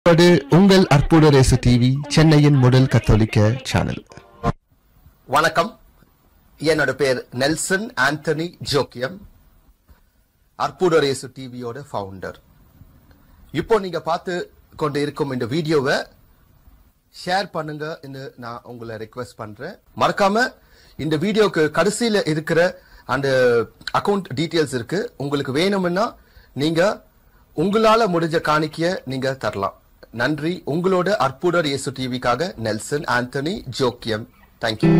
உங்கள் அற்புத race TV, சென்னையின் முதல் கத்தோலிக்க சேனல். வணக்கம். என்னோட பேர் நெல்சன் ஆண்டனி ஜோக்கியம், அற்புத ரேசு டிவியோட ஃபவுண்டர். இப்போ நீங்க பார்த்து கொண்டு இருக்கும் இந்த வீடியோவை ஷேர் பண்ணுங்க நான் உங்களை ரெக்வெஸ்ட் பண்றேன். மறக்காம இந்த வீடியோக்கு கடைசியில இருக்கிற அந்த அக்கவுண்ட் டீடைல்ஸ் இருக்கு. உங்களுக்கு வேணும்னா நீங்க உங்களால முடிஞ்ச காணிக்கைய நீங்க தரலாம். நன்றி. உங்களோட அற்புத இயேசு டிவிக்காக நெல்சன் ஆண்டனி ஜோக்கியம். தேங்க்யூ.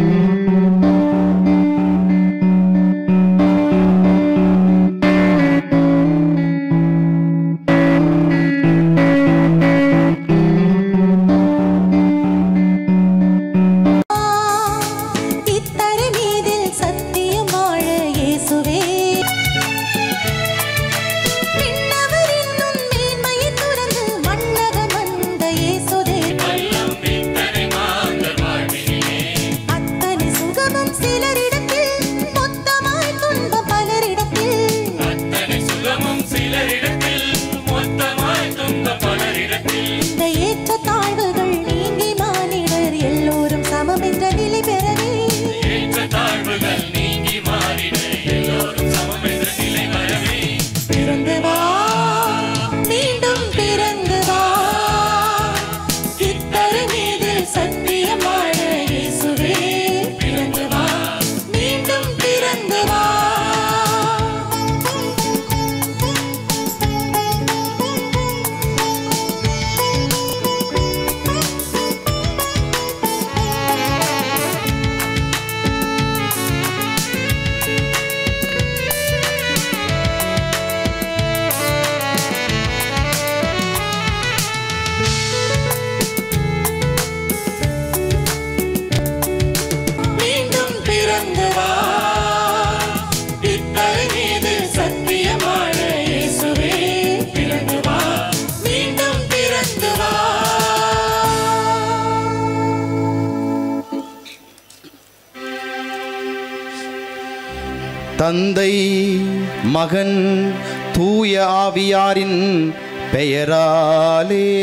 தந்தை, மகன், தூய ஆவியாரின் பெயராலே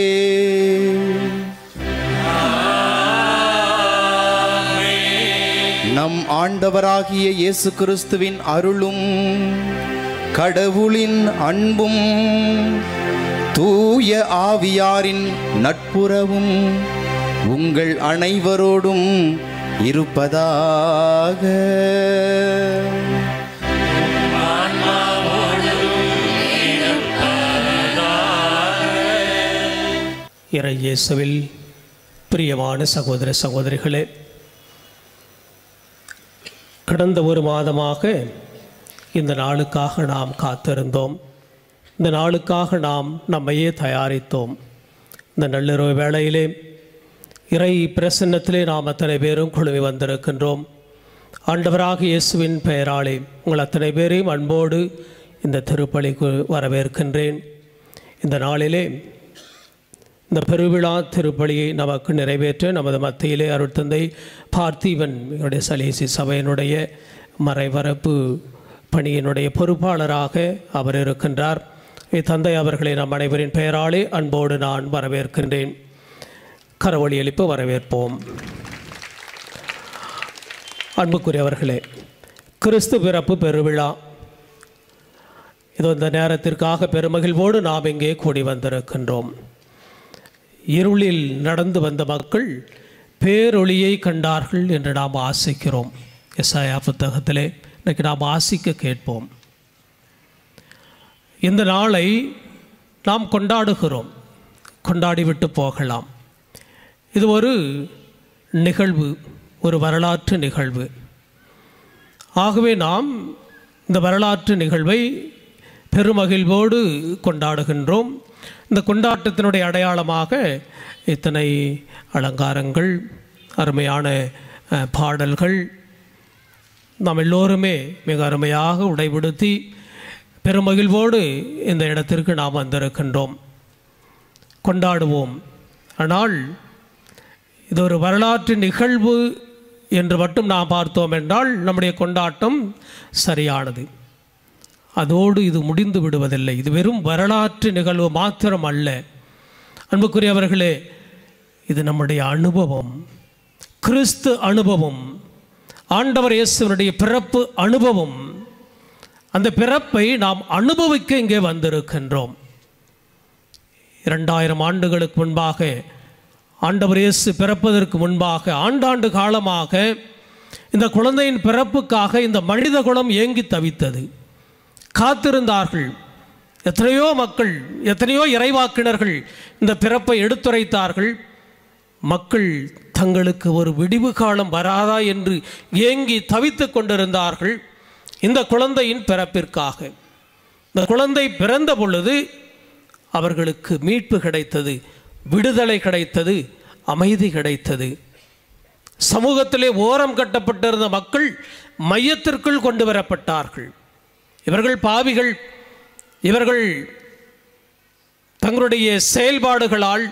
நம் ஆண்டவராகிய இயேசு கிறிஸ்துவின் அருளும் கடவுளின் அன்பும் தூய ஆவியாரின் நட்புறவும் உங்கள் அனைவரோடும் இருப்பதாக. இறை இயேசுவில் பிரியமான சகோதர சகோதரிகளே, கடந்த ஒரு மாதமாக இந்த நாளுக்காக நாம் காத்திருந்தோம். இந்த நாளுக்காக நாம் நம்மையே தயாரித்தோம். இந்த நள்ளிரவு வேளையிலே இறை பிரசன்னத்திலே நாம் அத்தனை பேரும் குழுமி வந்திருக்கின்றோம். ஆண்டவராக இயேசுவின் பெயராலே உங்கள் அத்தனை பேரையும் அன்போடு இந்த திருப்பலிக்கு வரவேற்கின்றேன். இந்த நாளிலே இந்த பெருவிழா திருப்பலியை நமக்கு நிறைவேற்ற நமது மத்தியிலே அருட்தந்தை பார்த்திபன் சலேசி சபையினுடைய மறைவரப்பு பணியினுடைய பொறுப்பாளராக அவர் இருக்கின்றார். தந்தை அவர்களை நம் அனைவரின் பெயராலே அன்போடு நான் வரவேற்கின்றேன். கரவொலி எழுப்ப வரவேற்போம். அன்புக்குரியவர்களே, கிறிஸ்து பிறப்பு பெருவிழா இது இந்த நேரத்திற்காக பெருமகிழ்வோடு நாம் இங்கே கூடி வந்திருக்கின்றோம். இருளில் நடந்து வந்த மக்கள் பேரொளியை கண்டார்கள் என்று நாம் ஆசிக்கிறோம். எசாயா புத்தகத்திலே இன்றைக்கு நாம் ஆசிக்க கேட்போம். இந்த நாளை நாம் கொண்டாடுகிறோம், கொண்டாடிவிட்டு போகலாம். இது ஒரு நிகழ்வு, ஒரு வரலாற்று நிகழ்வு. ஆகவே நாம் இந்த வரலாற்று நிகழ்வை பெருமகிழ்வோடு கொண்டாடுகின்றோம். இந்த கொண்டாட்டத்தினுடைய அடையாளமாக இத்தனை அலங்காரங்கள், அருமையான பாடல்கள், நாம் எல்லோருமே மிக அருமையாக உடைபடுத்தி பெருமகிழ்வோடு இந்த இடத்திற்கு நாம் வந்திருக்கின்றோம். கொண்டாடுவோம். ஆனால் இது ஒரு வரலாற்று நிகழ்வு என்று மட்டும் நாம் பார்த்தோம் என்றால் நம்முடைய கொண்டாட்டம் சரியானது. அதோடு இது முடிந்து விடுவதில்லை. இது வெறும் வரலாற்று நிகழ்வு மாத்திரம் அல்ல. அன்புக்குரியவர்களே, இது நம்முடைய அனுபவம், கிறிஸ்து அனுபவம், ஆண்டவர் இயேசுவினுடைய பிறப்பு அனுபவம். அந்த பிறப்பை நாம் அனுபவிக்க இங்கே வந்திருக்கின்றோம். 2000 ஆண்டுகளுக்கு முன்பாக, ஆண்டவர் இயேசு பிறப்பதற்கு முன்பாக ஆண்டாண்டு காலமாக இந்த குழந்தையின் பிறப்புக்காக இந்த மனித குலம் ஏங்கி தவித்தது, காத்திருந்தார்கள். எத்தனையோ மக்கள், எத்தனையோ இறைவாக்கினர்கள் இந்த பிறப்பை எடுத்துரைத்தார்கள். மக்கள் தங்களுக்கு ஒரு விடிவு காலம் வராதா என்று ஏங்கி தவித்து கொண்டிருந்தார்கள் இந்த குழந்தையின் பிறப்பிற்காக. இந்த குழந்தை பிறந்த பொழுது அவர்களுக்கு மீட்பு கிடைத்தது, விடுதலை கிடைத்தது, அமைதி கிடைத்தது. சமூகத்திலே ஓரம் கட்டப்பட்டிருந்த மக்கள் மையத்திற்குள் கொண்டு வரப்பட்டார்கள். இவர்கள் பாவிகள், இவர்கள் தங்களுடைய செயல்பாடுகளால்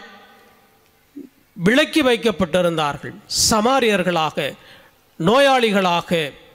விலக்கி வைக்கப்பட்டிருந்தார்கள். சமாரியர்களாக, நோயாளிகளாக,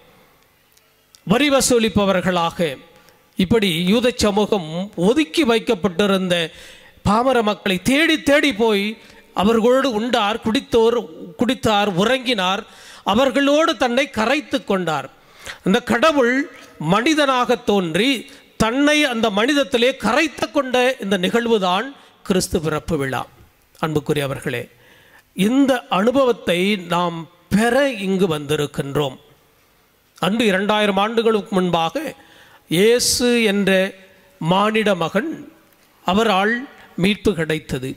வரி வசூலிப்பவர்களாக, இப்படி யூத சமூகம் ஒதுக்கி வைக்கப்பட்டிருந்த பாமர மக்களை தேடி தேடி போய் அவர்களோடு உண்டார், குடித்தார், உறங்கினார், அவர்களோடு தன்னை கரைத்து கொண்டார். அந்த கடவுள் மனிதனாக தோன்றி தன்னை அந்த மனிதத்திலே கரைத்து கொண்ட இந்த நிகழ்வுதான் கிறிஸ்து பிறப்பு விழா. அன்புக்குரியவர்களே, இந்த அனுபவத்தை நாம் பெற இங்கு வந்திருக்கின்றோம். அன்று 2000 ஆண்டுகளுக்கு முன்பாக இயேசு என்ற மானிட மகன், அவரால் மீட்பு கிடைத்தது.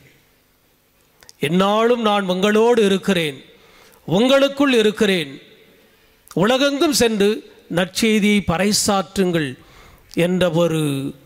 எந்நாளும் நான் உங்களோடு இருக்கிறேன், உங்களுக்குள் இருக்கிறேன், உலகெங்கும் சென்று நற்செய்தியை பறைசாற்றுங்கள் என்ற ஒரு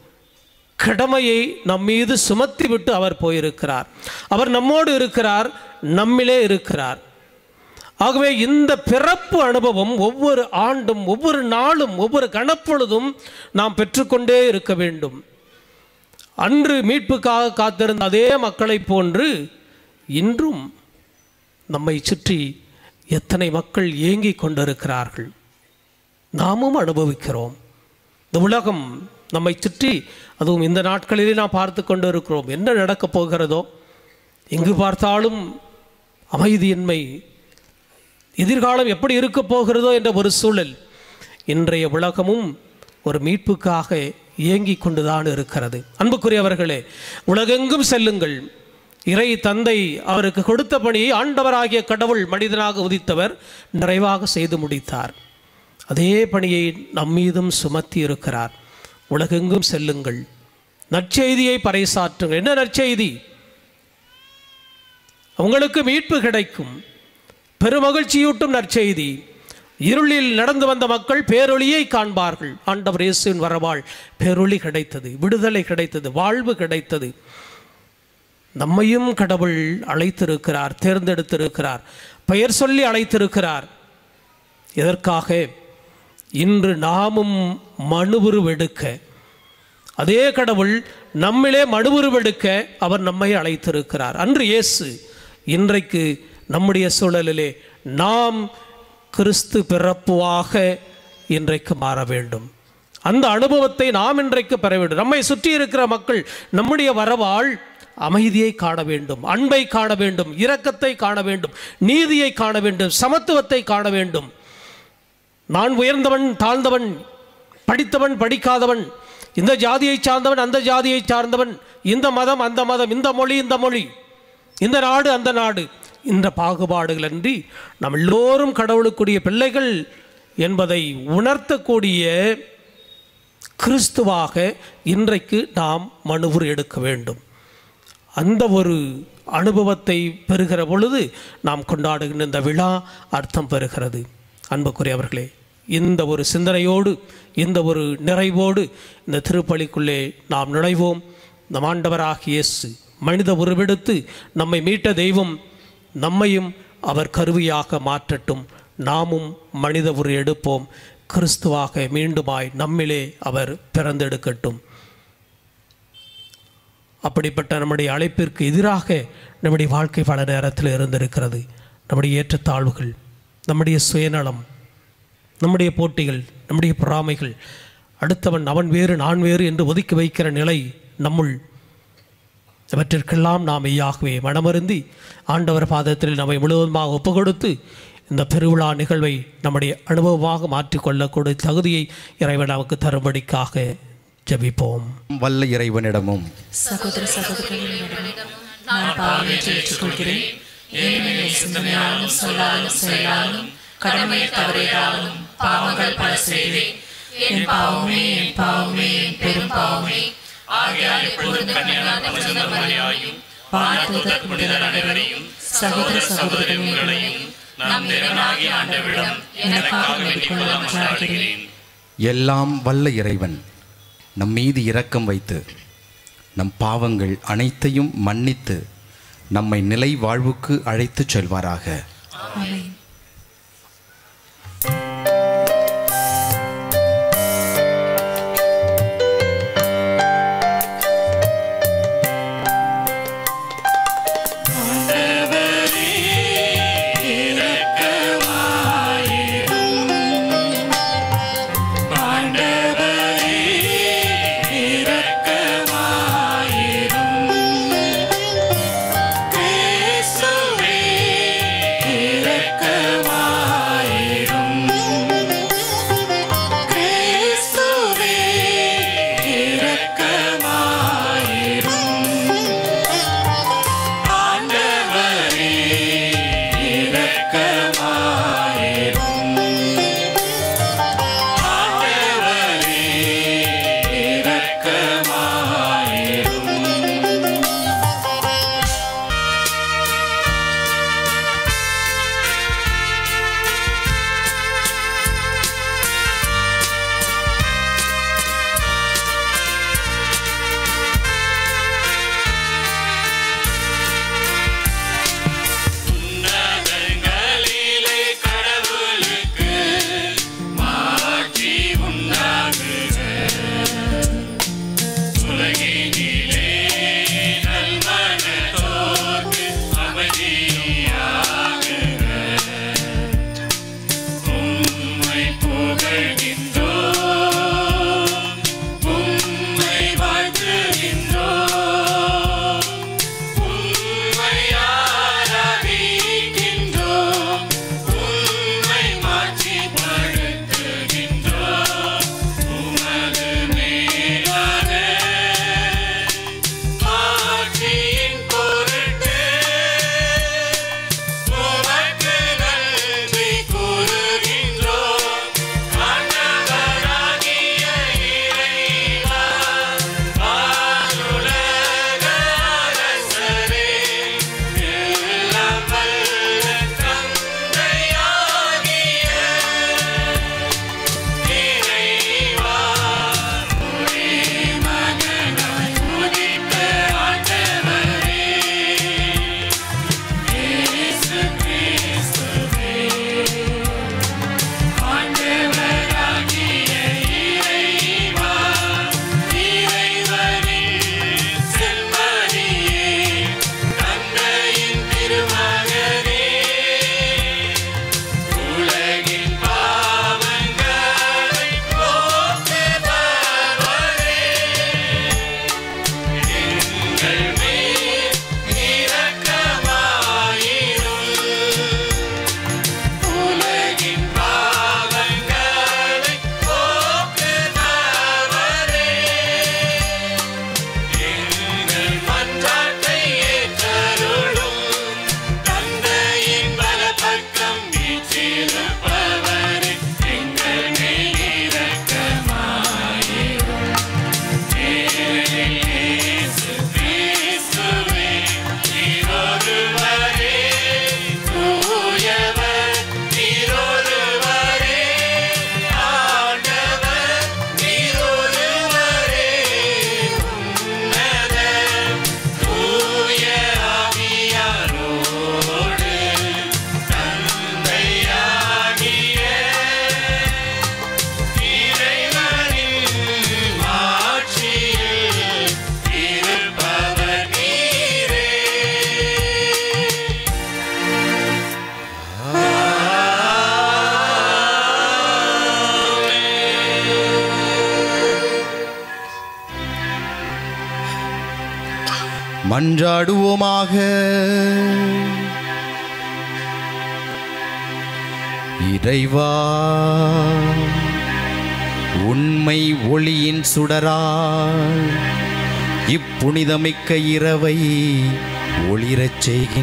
கடமையை நம்மீது சுமத்திவிட்டு அவர் போயிருக்கிறார். அவர் நம்மோடு இருக்கிறார், நம்மிலே இருக்கிறார். ஆகவே இந்த பிறப்பு அனுபவம் ஒவ்வொரு ஆண்டும், ஒவ்வொரு நாளும், ஒவ்வொரு கணப்பொழுதும் நாம் பெற்றுக்கொண்டே இருக்க வேண்டும். அன்று மீட்புக்காக காத்திருந்த அதே மக்களை போன்று இன்றும் நம்மை சுற்றி எத்தனை மக்கள் ஏங்கிக் கொண்டிருக்கிறார்கள், நாமும் அனுபவிக்கிறோம். இந்த உலகம் நம்மை சுற்றி, அதுவும் இந்த நாட்களிலே நாம் பார்த்து கொண்டு இருக்கிறோம். என்ன நடக்கப் போகிறதோ, எங்கு பார்த்தாலும் அமைதியின்மை, எதிர்காலம் எப்படி இருக்க போகிறதோ என்ற ஒரு சூழல். இன்றைய உலகமும் ஒரு மீட்புக்காக இயங்கிக் கொண்டுதான் இருக்கிறது. அன்புக்குரியவர்களே, உலகெங்கும் செல்லுங்கள். இறை தந்தை அவருக்கு கொடுத்த பணியை ஆண்டவராகிய கடவுள் மனிதனாக உதித்தவர் நிறைவாக செய்து முடித்தார். அதே பணியை நம்மீதும் சுமத்தி இருக்கிறார். உலகெங்கும் செல்லுங்கள், நற்செய்தியை பறைசாற்றுங்கள். என்ன நற்செய்தி? உங்களுக்கு மீட்பு கிடைக்கும், பெருமகிழ்ச்சியூட்டும் நற்செய்தி. இருளில் நடந்து வந்த மக்கள் பேரொளியை காண்பார்கள். ஆண்டவர் இயேசுவின் வரவால் பேரொளி கிடைத்தது, விடுதலை கிடைத்தது, வாழ்வு கிடைத்தது. நம்மையும் கடவுள் அழைத்திருக்கிறார், தேர்ந்தெடுத்திருக்கிறார், பெயர் சொல்லி அழைத்திருக்கிறார். எதற்காக? இன்று நாமும் மனுவுருவெடுக்க, அதே கடவுள் நம்மிலே மனுவுருவெடுக்க அவர் நம்மை அழைத்திருக்கிறார். அன்று இயேசு, இன்றைக்கு நம்முடைய சூழலிலே நாம் கிறிஸ்து பிறப்புவாக இன்றைக்கு மாற வேண்டும். அந்த அனுபவத்தை நாம் இன்றைக்கு பெற வேண்டும். நம்மை சுற்றி இருக்கிற மக்கள் நம்முடைய வரவால் அமைதியை காண வேண்டும், அன்பை காண வேண்டும், இரக்கத்தை காண வேண்டும், நீதியை காண வேண்டும், சமத்துவத்தை காண வேண்டும். நான் உயர்ந்தவன், தாழ்ந்தவன், படித்தவன், படிக்காதவன், இந்த ஜாதியை சார்ந்தவன், அந்த ஜாதியை சார்ந்தவன், இந்த மதம், அந்த மதம், இந்த மொழி, இந்த மொழி, இந்த நாடு, அந்த நாடு, இந்த பாகுபாடுகள் அன்றி நாம் எல்லோரும் கடவுளுக்குரிய பிள்ளைகள் என்பதை உணர்த்தக்கூடிய கிறிஸ்துவாக இன்றைக்கு நாம் மனுவுரு எடுக்க வேண்டும். அந்த ஒரு அனுபவத்தை பெறுகிற பொழுது நாம் கொண்டாடுகின்ற இந்த விழா அர்த்தம் பெறுகிறது. அன்புக்குரியவர்களே, இந்த ஒரு சிந்தனையோடு, இந்த ஒரு நிறைவோடு இந்த திருப்பலிக்குள்ளே நாம் நுழைவோம். நம் ஆண்டவராகிய இயேசு மனித உருவெடுத்து நம்மை மீட்ட தெய்வம் நம்மையும் அவர் கருவியாக மாற்றட்டும். நாமும் மனித உரு எடுப்போம். கிறிஸ்துவாக மீண்டுமாய் நம்மிலே அவர் பிறந்தெடுக்கட்டும். அப்படிப்பட்ட நம்முடைய அழைப்பிற்கு எதிராக நம்முடைய வாழ்க்கை பல நேரத்தில் இருந்திருக்கிறது. நம்முடைய ஏற்றத்தாழ்வுகள், நம்முடைய சுயநலம், நம்முடைய போட்டிகள், நம்முடைய பொறாமைகள், அடுத்தவன் அவன் வேறு நான் வேறு என்று ஒதுக்கி வைக்கிற நிலை நம்முள் இவற்றிற்கெல்லாம் நாம் மெய்யாகவே மனமருந்தி ஆண்டவர் பாதத்தில் நம்மை முழுவதுமாக ஒப்பு கொடுத்து இந்த பெருவிழா நிகழ்வை நம்முடைய அனுபவமாக மாற்றிக்கொள்ளக்கூடிய தகுதியை இறைவன் நமக்கு தரும்படிக்காக ஜெபிப்போம். வல்ல இறைவனிடமும் சகோதர சகோதரிகளிடமும் நான் பாவங்களை ஏற்றுக்கொள்கிறேன். ஏனெனில் சிந்தனையாலும் சொல்லாலும் செயலாலும் கடமையை தவறியதாலும் பாவங்கள் பல செய்தேன். என் பாவமே என் பாவமே என் பெரும் பாவமே. ஆகையால் எப்பொழுதும் கன்னியான பரிசுத்த மரியாயும் வானதூதர் புனிதர் அனைவரையும் சகோதர சகோதரிகளையும் நம் இறைவனாகிய ஆண்டவரிடம் எனக்காக வேண்டிக் கொள்ள மன்றாடுகிறேன். எல்லாம் வல்ல இறைவன் நம் மீது இரக்கம் வைத்து நம் பாவங்கள் அனைத்தையும் மன்னித்து நம்மை நிலை வாழ்வுக்கு அழைத்துச் செல்வாராக. ஆமென். இயேசுவே இரக்கமாயிரும். மன்றாடுவோமாக. இறைவா, உண்மை ஒளியின் சுடரால் இப்புனிதமிக்க இரவை ஒளிரச்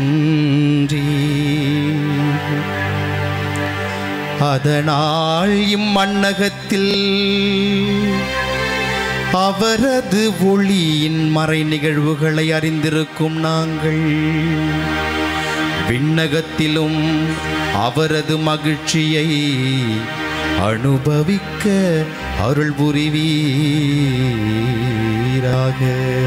செய்கின்றீர். அதனால் இம்மண்ணகத்தில் அவரது ஒளியின் மறை நிகழ்வுகளை அறிந்திருக்கும் நாங்கள் விண்ணகத்திலும் அவரது மகிழ்ச்சியை அனுபவிக்க அருள் புரிவீராக.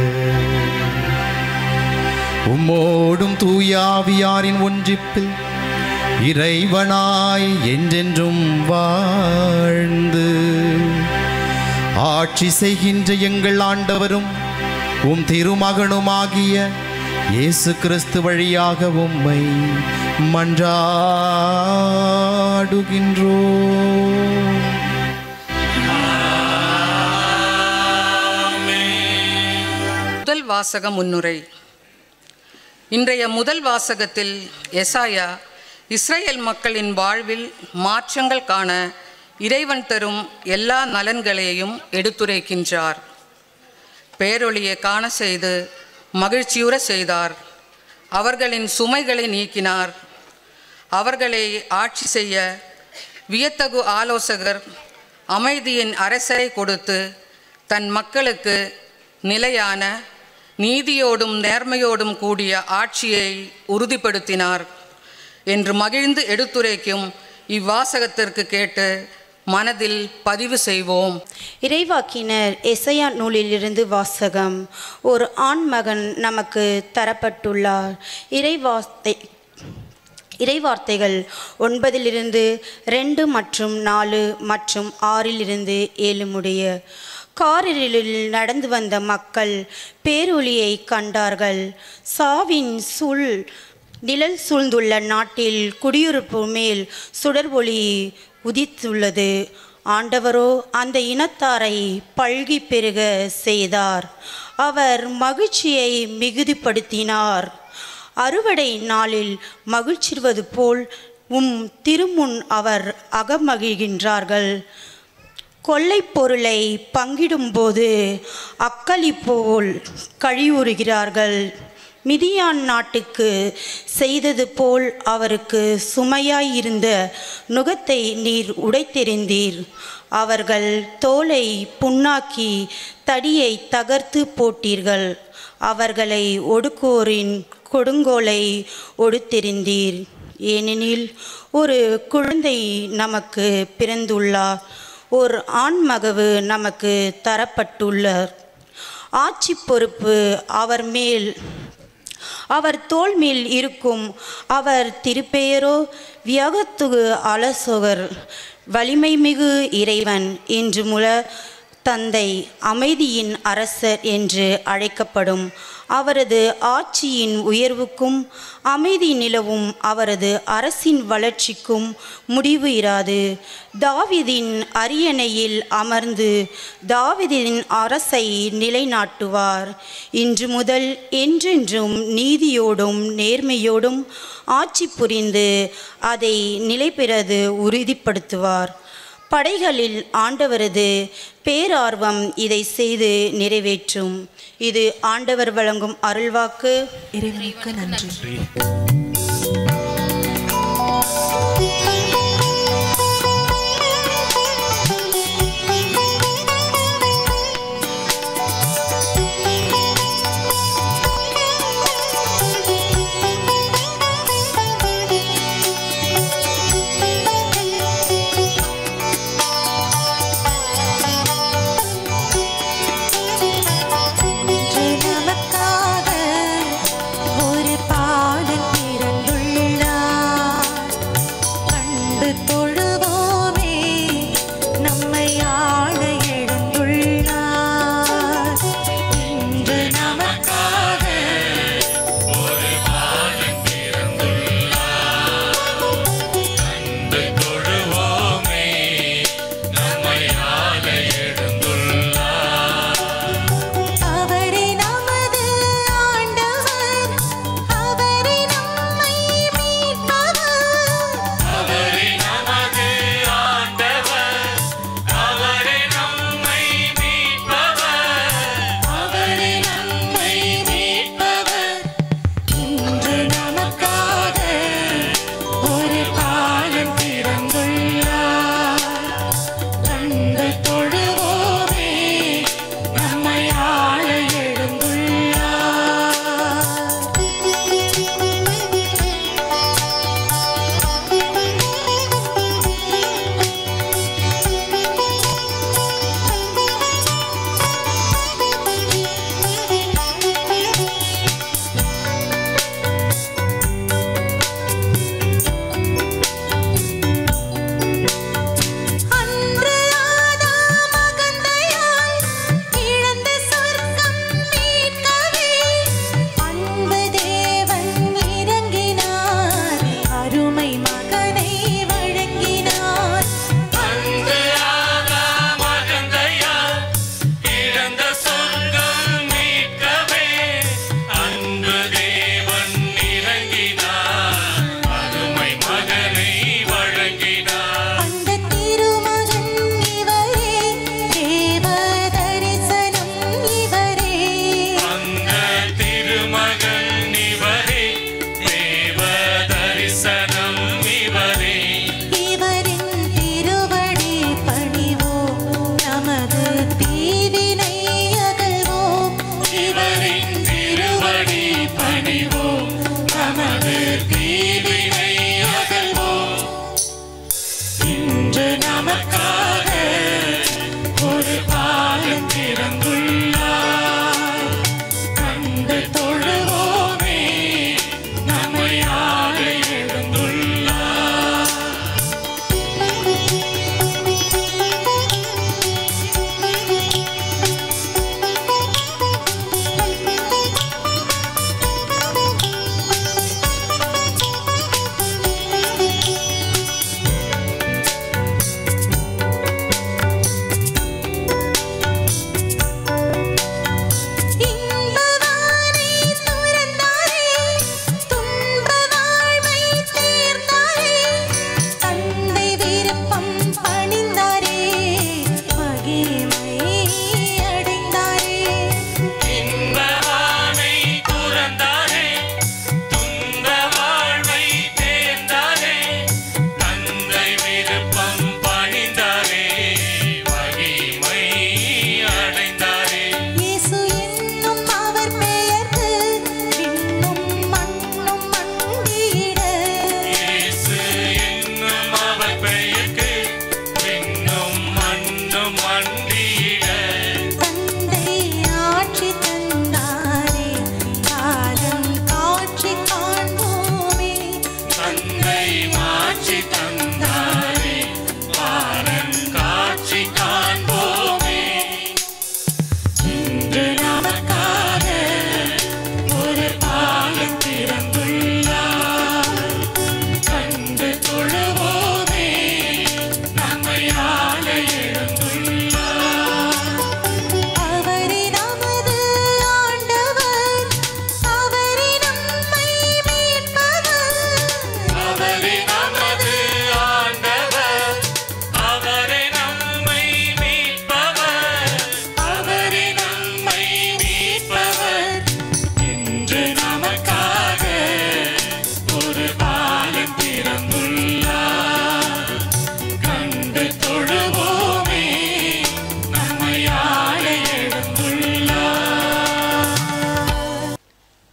உம்மோடும் தூயாவியாரின் ஒன்றிப்பில் இறைவனாய் என்றென்றும் வாழ்ந்து ஆட்சி செய்கின்ற எங்கள் ஆண்டவரும் உம் திருமகனுமாகிய இயேசு கிறிஸ்து வழியாக உம்மை மன்றாடுகின்றோம். முதல் வாசக முன்னுரை. இன்றைய முதல் வாசகத்தில் எசாயா இஸ்ரேல் மக்களின் வாழ்வில் மாற்றங்கள் காண இறைவன் தரும் எல்லா நலன்களையும் எடுத்துரைக்கின்றார். பேரொளியை காண செய்து மகிழ்ச்சியுற செய்தார். அவர்களின் சுமைகளை நீக்கினார். அவர்களை ஆட்சி செய்ய வியத்தகு ஆலோசகர், அமைதியின் அரசரை கொடுத்து தன் மக்களுக்கு நிலையான நீதியோடும் நேர்மையோடும் கூடிய ஆட்சியை உறுதிப்படுத்தினார் என்று மகிழ்ந்து எடுத்துரைக்கும் இவ்வாசகத்திற்கு கேட்டு மனதில் பதிவு செய்வோம். இறைவாக்கினர் எசையா நூலிலிருந்து வாசகம். ஒரு ஆண்மகன் நமக்கு தரப்பட்டுள்ளார். இறைவார்த்தைகள் 9 மற்றும் 4 மற்றும் 6 7 முடிய. காரிருளில் நடந்து வந்த மக்கள் பேரொளியை கண்டார்கள். சாவின் நிழல் சூழ்ந்துள்ள நாட்டில் குடியிருப்பு மேல் சுடர் ஒளி உதித்துள்ளது. ஆண்டவரோ அந்த இனத்தாரை பல்கி பெருக செய்தார். அவர் மகிழ்ச்சியை மிகுதிப்படுத்தினார். அறுவடை நாளில் மகிழ்ச்சிடுவது போல் திருமுன் அவர் அகமகிழ்கின்றார்கள். கொள்ளை பொருளை பங்கிடும்போது அக்களி போல் கழிவுறுகிறார்கள். மிதியான் நாட்டுக்கு செய்தது போல் அவருக்கு சுமையாயிருந்த நுகத்தை நீர் உடைத்தெறிந்தீர். அவர்கள் தோலை புண்ணாக்கி தடியை தகர்த்து போட்டீர்கள். அவர்களை ஒடுக்கோரின் கொடுங்கோலை ஒடுத்தெறிந்தீர். ஏனெனில் ஒரு குழந்தை நமக்கு பிறந்துள்ளார், ஒரு ஆண்மகவு நமக்கு தரப்பட்டுள்ளார். ஆட்சி பொறுப்பு அவர் தோள் மேல் இருக்கும். அவர் திருப்பெயரோ வியகத்துகு ஆலோசகர், வலிமை மிகு இறைவன், என்று முல தந்தை, அமைதியின் அரசர் என்று அழைக்கப்படும். அவரது ஆட்சியின் உயர்வுக்கும் அமைதி நிலவும். அவரது அரசின் வளர்ச்சிக்கும் முடிவு இராது. தாவீதின் அரியணையில் அமர்ந்து தாவீதின் அரசை நிலைநாட்டுவார். இன்று முதல் என்றென்றும் நீதியோடும் நேர்மையோடும் ஆட்சி புரிந்து அதை நிலைபெறது உறுதிப்படுத்துவார். படைகளில் ஆண்டவரது பேரார்வம் இதை செய்து நிறைவேற்றும். இது ஆண்டவர் வழங்கும் அருள்வாக்கு. இறைவனுக்கு நன்றி. நமக்காக ஒரு பாடல் பிறந்துள்ளார்.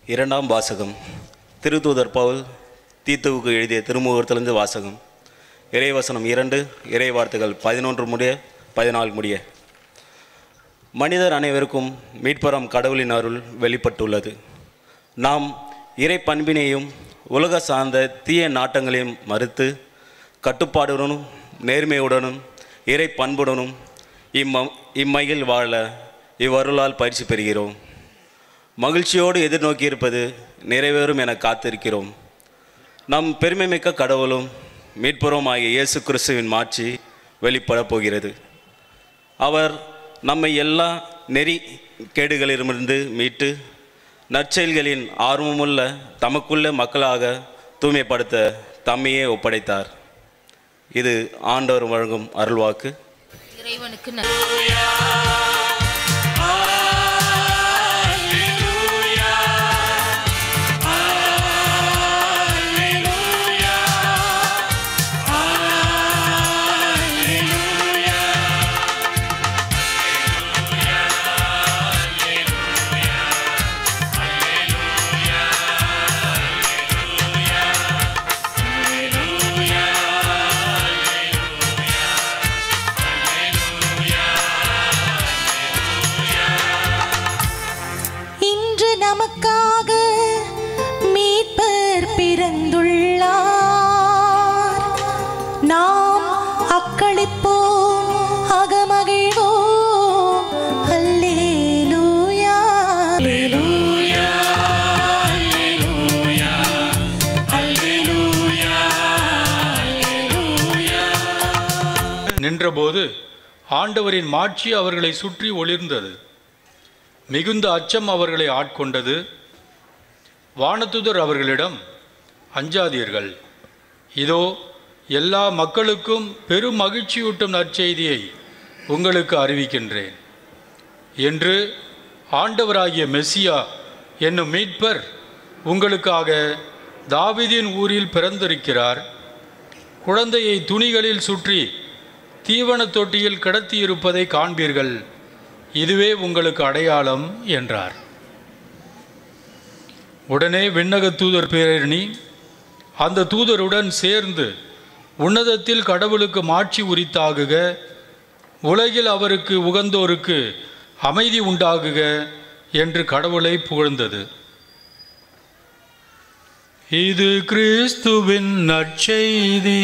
இரண்டாம் வாசகம். திருத்தூதர் பவுல் தீத்துவுக்கு எழுதிய திருமுகத்திலிருந்து வாசகம். இறைவசனம் 2, இறைவார்த்தைகள் 11 முடிய 14 முடிய. மனிதர் அனைவருக்கும் மீட்பரம் கடவுளின் அருள் வெளிப்பட்டுள்ளது. நாம் இறை பண்பினையும் உலக சார்ந்த தீய நாட்டங்களையும் மறுத்து கட்டுப்பாடுடனும் நேர்மையுடனும் இறை பண்புடனும் இம்மையில் வாழ இவ்வருளால் பயிற்சி பெறுகிறோம். மகிழ்ச்சியோடு எதிர்நோக்கியிருப்பது நிறைவேறும் என காத்திருக்கிறோம். நம் பெருமைமிக்க கடவுளும் மீட்புறம் ஆகிய இயேசு கிறிஸ்துவின் மாட்சி வெளிப்படப் போகிறது. அவர் நம்மை எல்லா நெறி கேடுகளிலிருந்து மீட்டு நற்செயல்களின் ஆர்வமுள்ள தமக்குள்ள மக்களாக தூய்மைப்படுத்த தம்மையே ஒப்படைத்தார். இது ஆண்டவர் வழங்கும் அருள்வாக்கு. இறைவனுக்கு நமக்காக மீட்பர் பிறந்துள்ளார். நாம் அக்களிப்போம், அகமகிழ்வோம். அல்லேலூயா அல்லேலூயா அல்லேலூயா அல்லேலூயா அல்லேலூயா. நின்றபோது ஆண்டவரின் மாட்சி அவர்களை சுற்றி ஒளிர்ந்தது. மிகுந்த அச்சம் அவர்களை ஆட்கொண்டது. வானதுதர் அவர்களிடம், அஞ்சாதீர்கள், இதோ எல்லா மக்களுக்கும் பெரும் மகிழ்ச்சியூட்டும் நற்செய்தியை உங்களுக்கு அறிவிக்கின்றேன் என்று ஆண்டவராகிய மெசியா என்னும் மீட்பர் உங்களுக்காக தாவீதின் ஊரில் பிறந்திருக்கிறார். குழந்தையை துணிகளில் சுற்றி தீவன தொட்டியில் கிடத்தியிருப்பதை காண்பீர்கள். இதுவே உங்களுக்கு அடையாளம் என்றார். உடனே விண்ணக தூதர் பேரணி அந்த தூதருடன் சேர்ந்து உன்னதத்தில் கடவுளுக்கு மாட்சி உரித்தாகுக, உலகில் அவருக்கு உகந்தோருக்கு அமைதி உண்டாகுக என்று கடவுளை புகழ்ந்தது. இது கிறிஸ்துவின் நற்செய்தி.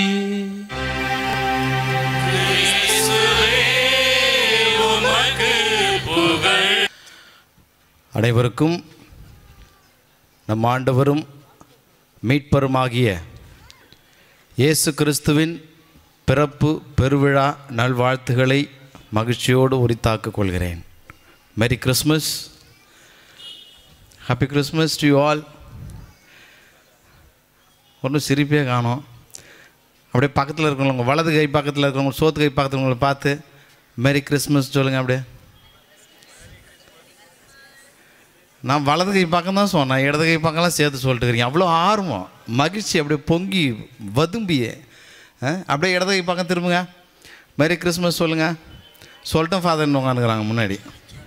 அனைவருக்கும் நம் ஆண்டவரும் மீட்பருமாகிய இயேசு கிறிஸ்துவின் பிறப்பு பெருவிழா நல்வாழ்த்துக்களை மகிழ்ச்சியோடு உரித்தாக்கிக் கொள்கிறேன். Merry Christmas, happy Christmas to you all. ஒன்றும் சிரிப்பே காணோம். அப்படியே பக்கத்தில் இருக்கிறவங்க, வலது கை பக்கத்தில் இருக்கிறவங்க, சோத்து கை பக்கத்தில் இருக்கிறவங்களை பார்த்து மேரி கிறிஸ்மஸ் சொல்லுங்கள். அப்படியே நான் வலது கை பக்கம் தான் சொன்னேன், இடது கை பக்கம்லாம் சேர்த்து சொல்லிட்டு இருக்கிறீங்க. அவ்வளோ ஆர்வம், மகிழ்ச்சி அப்படியே பொங்கி வதும்பியே. அப்படியே இடது கை பக்கம் திரும்புங்க, மேரி கிறிஸ்மஸ் சொல்லுங்கள். சொல்லிட்டோம் ஃபாதர்னு உட்காந்துக்கிறாங்க முன்னாடி.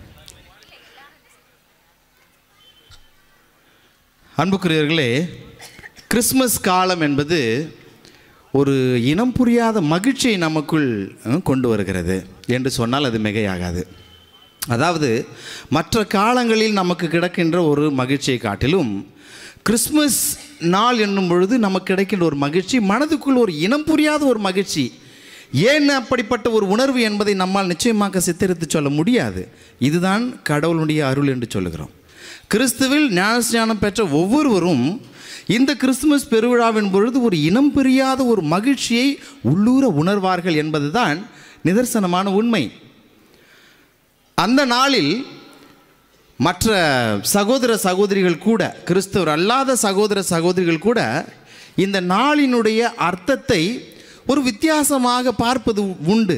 அன்புக்குரியவர்களே, கிறிஸ்மஸ் காலம் என்பது ஒரு இனம் புரியாத மகிழ்ச்சியை நமக்குள் கொண்டு வருகிறது என்று சொன்னால் அது மிகையாகாது. அதாவது மற்ற காலங்களில் நமக்கு கிடைக்கின்ற ஒரு மகிழ்ச்சியை காட்டிலும் கிறிஸ்மஸ் நாள் என்னும் பொழுது நமக்கு கிடைக்கின்ற ஒரு மகிழ்ச்சி மனதுக்குள் ஒரு இனம் புரியாத ஒரு மகிழ்ச்சி. ஏன் அப்படிப்பட்ட ஒரு உணர்வு என்பதை நம்மால் நிச்சயமாக சித்தரித்து சொல்ல முடியாது. இதுதான் கடவுளுடைய அருள் என்று சொல்லுகிறோம். கிறிஸ்துவில் ஞானஸ்நானம் பெற்ற ஒவ்வொருவரும் இந்த கிறிஸ்துமஸ் பெருவிழாவின் பொழுது ஒரு இனம் பிரியாத ஒரு மகிழ்ச்சியை உள்ளூர உணர்வார்கள் என்பதுதான் நிதர்சனமான உண்மை. அந்த நாளில் மற்ற சகோதர சகோதரிகள் கூட, கிறிஸ்தவர் அல்லாத சகோதர சகோதரிகள் கூட இந்த நாளினுடைய அர்த்தத்தை ஒரு வித்தியாசமாக பார்ப்பது உண்டு.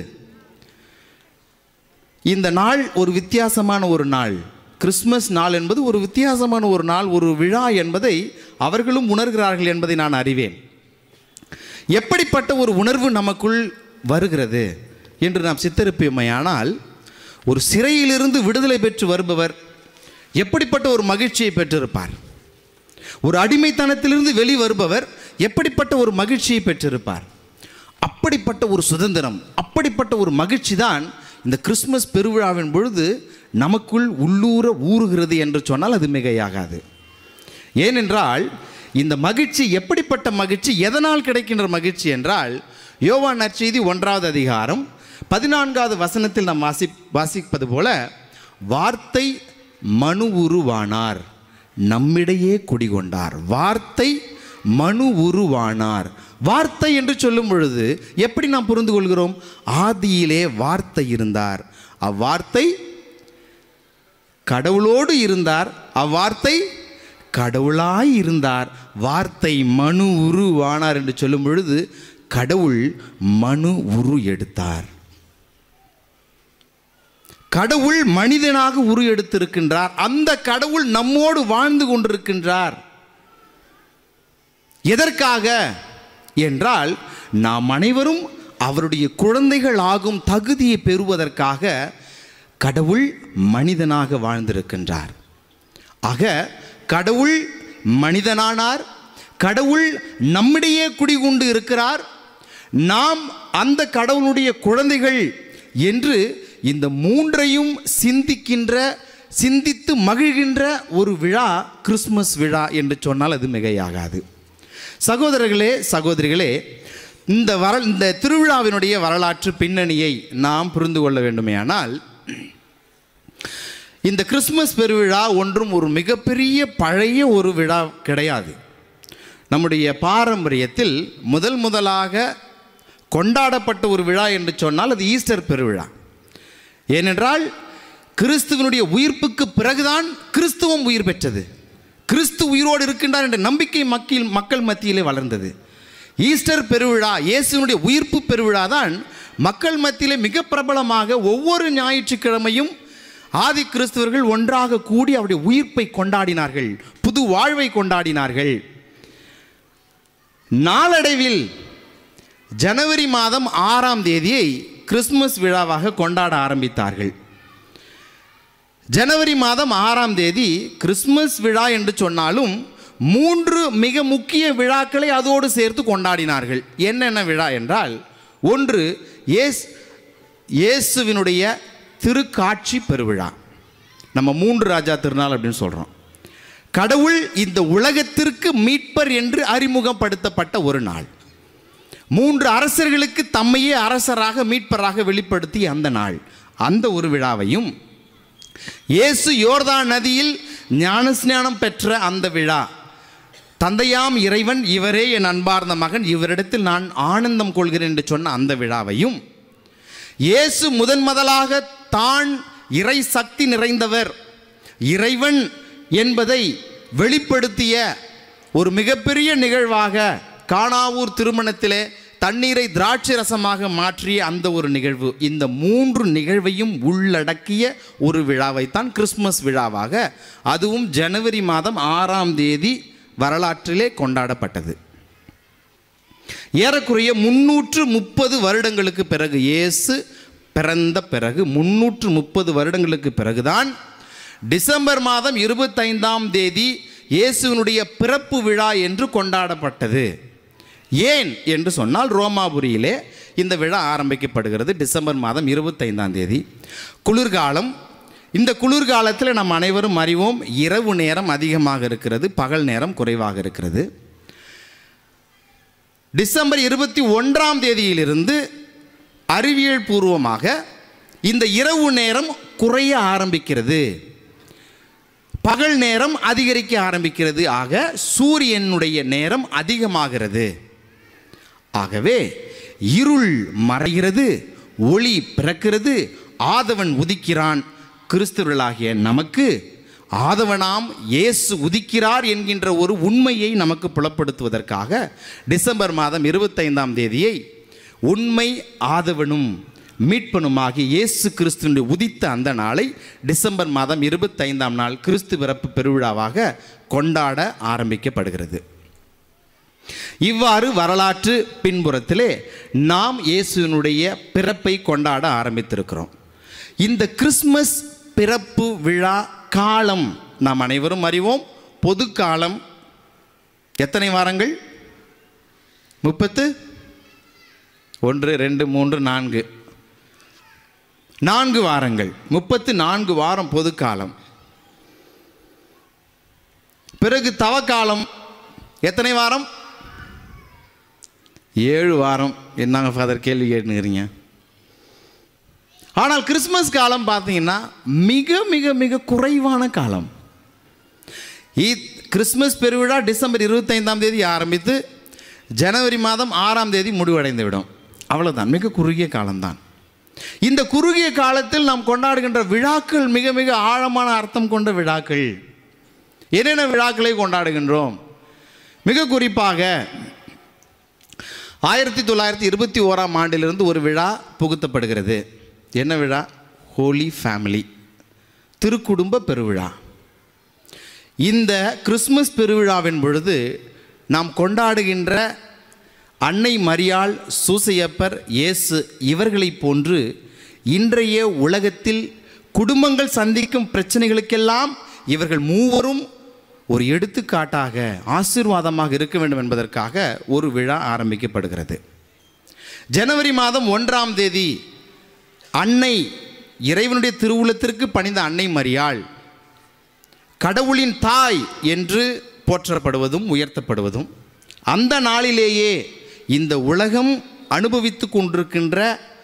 இந்த நாள் ஒரு வித்தியாசமான ஒரு நாள், கிறிஸ்மஸ் நாள் என்பது ஒரு வித்தியாசமான ஒரு நாள், ஒரு விழா என்பதை அவர்களும் உணர்கிறார்கள் என்பதை நான் அறிவேன். எப்படிப்பட்ட ஒரு உணர்வு நமக்குள் வருகிறது என்று நாம் சித்தரிப்போமேயானால், ஒரு சிறையிலிருந்து விடுதலை பெற்று வருபவர் எப்படிப்பட்ட ஒரு மகிழ்ச்சியை பெற்றிருப்பார். ஒரு அடிமைத்தனத்திலிருந்து வெளிவருபவர் எப்படிப்பட்ட ஒரு மகிழ்ச்சியை பெற்றிருப்பார்? அப்படிப்பட்ட ஒரு சுதந்திரம், அப்படிப்பட்ட ஒரு மகிழ்ச்சி தான் இந்த கிறிஸ்மஸ் பெருவிழாவின் பொழுது நமக்குள் உள்ளூர ஊறுகிறது என்று சொன்னால் அது மிகையாகாது. ஏனென்றால் இந்த மகிழ்ச்சி எப்படிப்பட்ட மகிழ்ச்சி, எதனால் கிடைக்கின்ற மகிழ்ச்சி என்றால், யோவான் நற்செய்தி 1வது அதிகாரம் 14வது வசனத்தில் நாம் வாசிப்பது போல, வார்த்தை மனு உருவானார், நம்மிடையே குடிகொண்டார். வார்த்தை மனு உருவானார். வார்த்தை என்று சொல்லும் பொழுது எப்படி நாம் புரிந்து கொள்கிறோம்? ஆதியிலே வார்த்தை இருந்தார், அவ்வார்த்தை கடவுளோடு இருந்தார், அவ்வார்த்தை கடவுளாய் இருந்தார். வார்த்தை மனு உருவானார் என்று சொல்லும் பொழுது கடவுள் மனு உரு எடுத்தார். கடவுள் மனிதனாக உரு எடுத்திருக்கின்றார். அந்த கடவுள் நம்மோடு வாழ்ந்து கொண்டிருக்கின்றார். எதற்காக என்றால், நாம் அனைவரும் அவருடைய குழந்தைகள் ஆகும் தகுதியை பெறுவதற்காக கடவுள் மனிதனாக வாழ்ந்திருக்கின்றார். ஆக கடவுள் மனிதனானார், கடவுள் நம்மிடையே குடிகொண்டு இருக்கிறார், நாம் அந்த கடவுளுடைய குழந்தைகள் என்று இந்த மூன்றையும் சிந்தித்து மகிழ்கின்ற ஒரு விழா கிறிஸ்மஸ் விழா என்று சொன்னால் அது மிகையாகாது. சகோதரர்களே, சகோதரிகளே, இந்த திருவிழாவினுடைய வரலாற்று பின்னணியை நாம் புரிந்து கொள்ள வேண்டுமேயானால், இந்த கிறிஸ்மஸ் பெருவிழா ஒன்றும் ஒரு மிகப்பெரிய பழைய ஒரு விழா கிடையாது. நம்முடைய பாரம்பரியத்தில் முதலாக கொண்டாடப்பட்ட ஒரு விழா என்று சொன்னால் அது ஈஸ்டர் பெருவிழா. ஏனென்றால் கிறிஸ்துவனுடைய உயிர்ப்புக்கு பிறகுதான் கிறிஸ்துவம் உயிர் பெற்றது. கிறிஸ்து உயிரோடு இருக்கின்றார் என்ற நம்பிக்கை மக்கள் மத்தியிலே வளர்ந்தது. ஈஸ்டர் பெருவிழா, இயேசுவினுடைய உயிர்ப்பு பெருவிழா தான் மக்கள் மத்தியிலே மிக பிரபலமாக ஒவ்வொரு ஞாயிற்றுக்கிழமையும் ஆதி கிறிஸ்தவர்கள் ஒன்றாக கூடி அவருடைய உயிர்ப்பை கொண்டாடினார்கள், புது வாழ்வை கொண்டாடினார்கள். நாளடைவில் ஜனவரி மாதம் 6ஆம் தேதியை கிறிஸ்மஸ் விழாவாக கொண்டாட ஆரம்பித்தார்கள். ஜனவரி மாதம் 6ஆம் தேதி கிறிஸ்மஸ் விழா என்று சொன்னாலும் 3 மிக முக்கிய விழாக்களை அதோடு சேர்த்து கொண்டாடினார்கள். என்னென்ன விழா என்றால், ஒன்று இயேசுவினுடைய திருக்காட்சி பெருவிழா, நம்ம 3 ராஜா திருநாள் அப்படின்னு சொல்கிறோம். கடவுள் இந்த உலகத்திற்கு மீட்பர் என்று அறிமுகப்படுத்தப்பட்ட ஒரு நாள். 3 அரசர்களுக்கு தம்மையே அரசராக மீட்பராக வெளிப்படுத்திய அந்த நாள், அந்த ஒரு விழாவையும், இயேசு யோர்தான் நதியில் ஞானஸ்நானம் பெற்ற அந்த விழா, தந்தையாம் இறைவன் இவரே என் அன்பார்ந்த மகன், இவரிடத்தில் நான் ஆனந்தம் கொள்கிறேன் என்று சொன்ன அந்த விழாவையும், இயேசு முதலாக தான் இறை சக்தி நிறைந்தவர், இறைவன் என்பதை வெளிப்படுத்திய ஒரு மிகப்பெரிய நிகழ்வாக கானாவூர் திருமணத்திலே தண்ணீரை திராட்சை ரசமாக மாற்றிய அந்த ஒரு நிகழ்வு, இந்த 3 நிகழ்வையும் உள்ளடக்கிய ஒரு விழாவைத்தான் கிறிஸ்மஸ் விழாவாக, அதுவும் ஜனவரி மாதம் 6ஆம் தேதி வரலாற்றிலே கொண்டாடப்பட்டது. ஏறக்குறைய 330 வருடங்களுக்கு பிறகு, இயேசு பிறந்த பிறகு 330 வருடங்களுக்கு பிறகுதான் டிசம்பர் மாதம் 25ஆம் தேதி இயேசுவினுடைய பிறப்பு விழா என்று கொண்டாடப்பட்டது. ஏன் என்று சொன்னால், ரோமாபுரியிலே இந்த விழா ஆரம்பிக்கப்படுகிறது டிசம்பர் மாதம் 25ஆம் தேதி. குளிர்காலம். இந்த குளிர்காலத்தில் நாம் அனைவரும் அறிவோம், இரவு நேரம் அதிகமாக இருக்கிறது, பகல் நேரம் குறைவாக இருக்கிறது. டிசம்பர் 21ஆம் தேதியிலிருந்து அறிவியல் பூர்வமாக இந்த இரவு நேரம் குறைய ஆரம்பிக்கிறது, பகல் நேரம் அதிகரிக்க ஆரம்பிக்கிறது. ஆக சூரியனுடைய நேரம் அதிகமாகிறது. ஆகவே இருள் மறைகிறது, ஒளி பிறக்கிறது, ஆதவன் உதிக்கிறான். கிறிஸ்துவர்களாகிய நமக்கு ஆதவனாம் இயேசு உதிக்கிறார் என்கின்ற ஒரு உண்மையை நமக்கு புலப்படுத்துவதற்காக டிசம்பர் மாதம் 25ஆம் தேதியை உண்மை ஆதவனும் மீட்பனுமாகி இயேசு கிறிஸ்துவினுடைய உதித்த அந்த நாளை டிசம்பர் மாதம் 25ஆம் நாள் கிறிஸ்து பிறப்பு பெருவிழாவாக கொண்டாட ஆரம்பிக்கப்படுகிறது. இவ்வாறு வரலாற்று பின்புறத்திலே நாம் இயேசுவினுடைய பிறப்பை கொண்டாட ஆரம்பித்திருக்கிறோம். இந்த கிறிஸ்மஸ் பிறப்பு விழா காலம் நாம் அனைவரும் அறிவோம், பொது காலம், எத்தனை வாரங்கள்? 31, 2, 3, 4 4 வாரங்கள். 34 வாரம் பொதுக்காலம். பிறகு தவக்காலம் எத்தனை வாரம்? 7 வாரம். என்னங்க ஃபாதர் கேள்வி கேட்டுக்கிறீங்க? ஆனால் கிறிஸ்மஸ் காலம் பார்த்தீங்கன்னா மிக மிக மிக குறைவான காலம். கிறிஸ்மஸ் பெருவிழா டிசம்பர் 25ஆம் தேதி ஆரம்பித்து ஜனவரி மாதம் 6ஆம் தேதி முடிவடைந்து விடும். அவ்வளோதான், மிக குறுகிய காலம்தான். இந்த குறுகிய காலத்தில் நாம் கொண்டாடுகின்ற விழாக்கள் மிக மிக ஆழமான அர்த்தம் கொண்ட விழாக்கள். என்னென்ன விழாக்களை கொண்டாடுகின்றோம்? மிக குறிப்பாக 1921ஆம் ஆண்டிலிருந்து ஒரு விழா புகுத்தப்படுகிறது. என்ன விழா? ஹோலி ஃபேமிலி, திருக்குடும்ப பெருவிழா. இந்த கிறிஸ்மஸ் பெருவிழாவின் பொழுது நாம் கொண்டாடுகின்ற அன்னை மரியாள், சூசையப்பர், இயேசு இவர்களைப் போன்று இன்றைய உலகத்தில் குடும்பங்கள் சந்திக்கும் பிரச்சனைகளுக்கெல்லாம் இவர்கள் மூவரும் ஒரு எடுத்துக்காட்டாக ஆசீர்வாதமாக இருக்க வேண்டும் என்பதற்காக ஒரு விழா ஆரம்பிக்கப்படுகிறது. ஜனவரி மாதம் 1ஆம் தேதி அன்னை, இறைவனுடைய திருவுளத்திற்கு பணிந்த அன்னை மரியாள் கடவுளின் தாய் என்று போற்றப்படுவதும் உயர்த்தப்படுவதும், அந்த நாளிலேயே இந்த உலகம் அனுபவித்து கொண்டிருக்கின்ற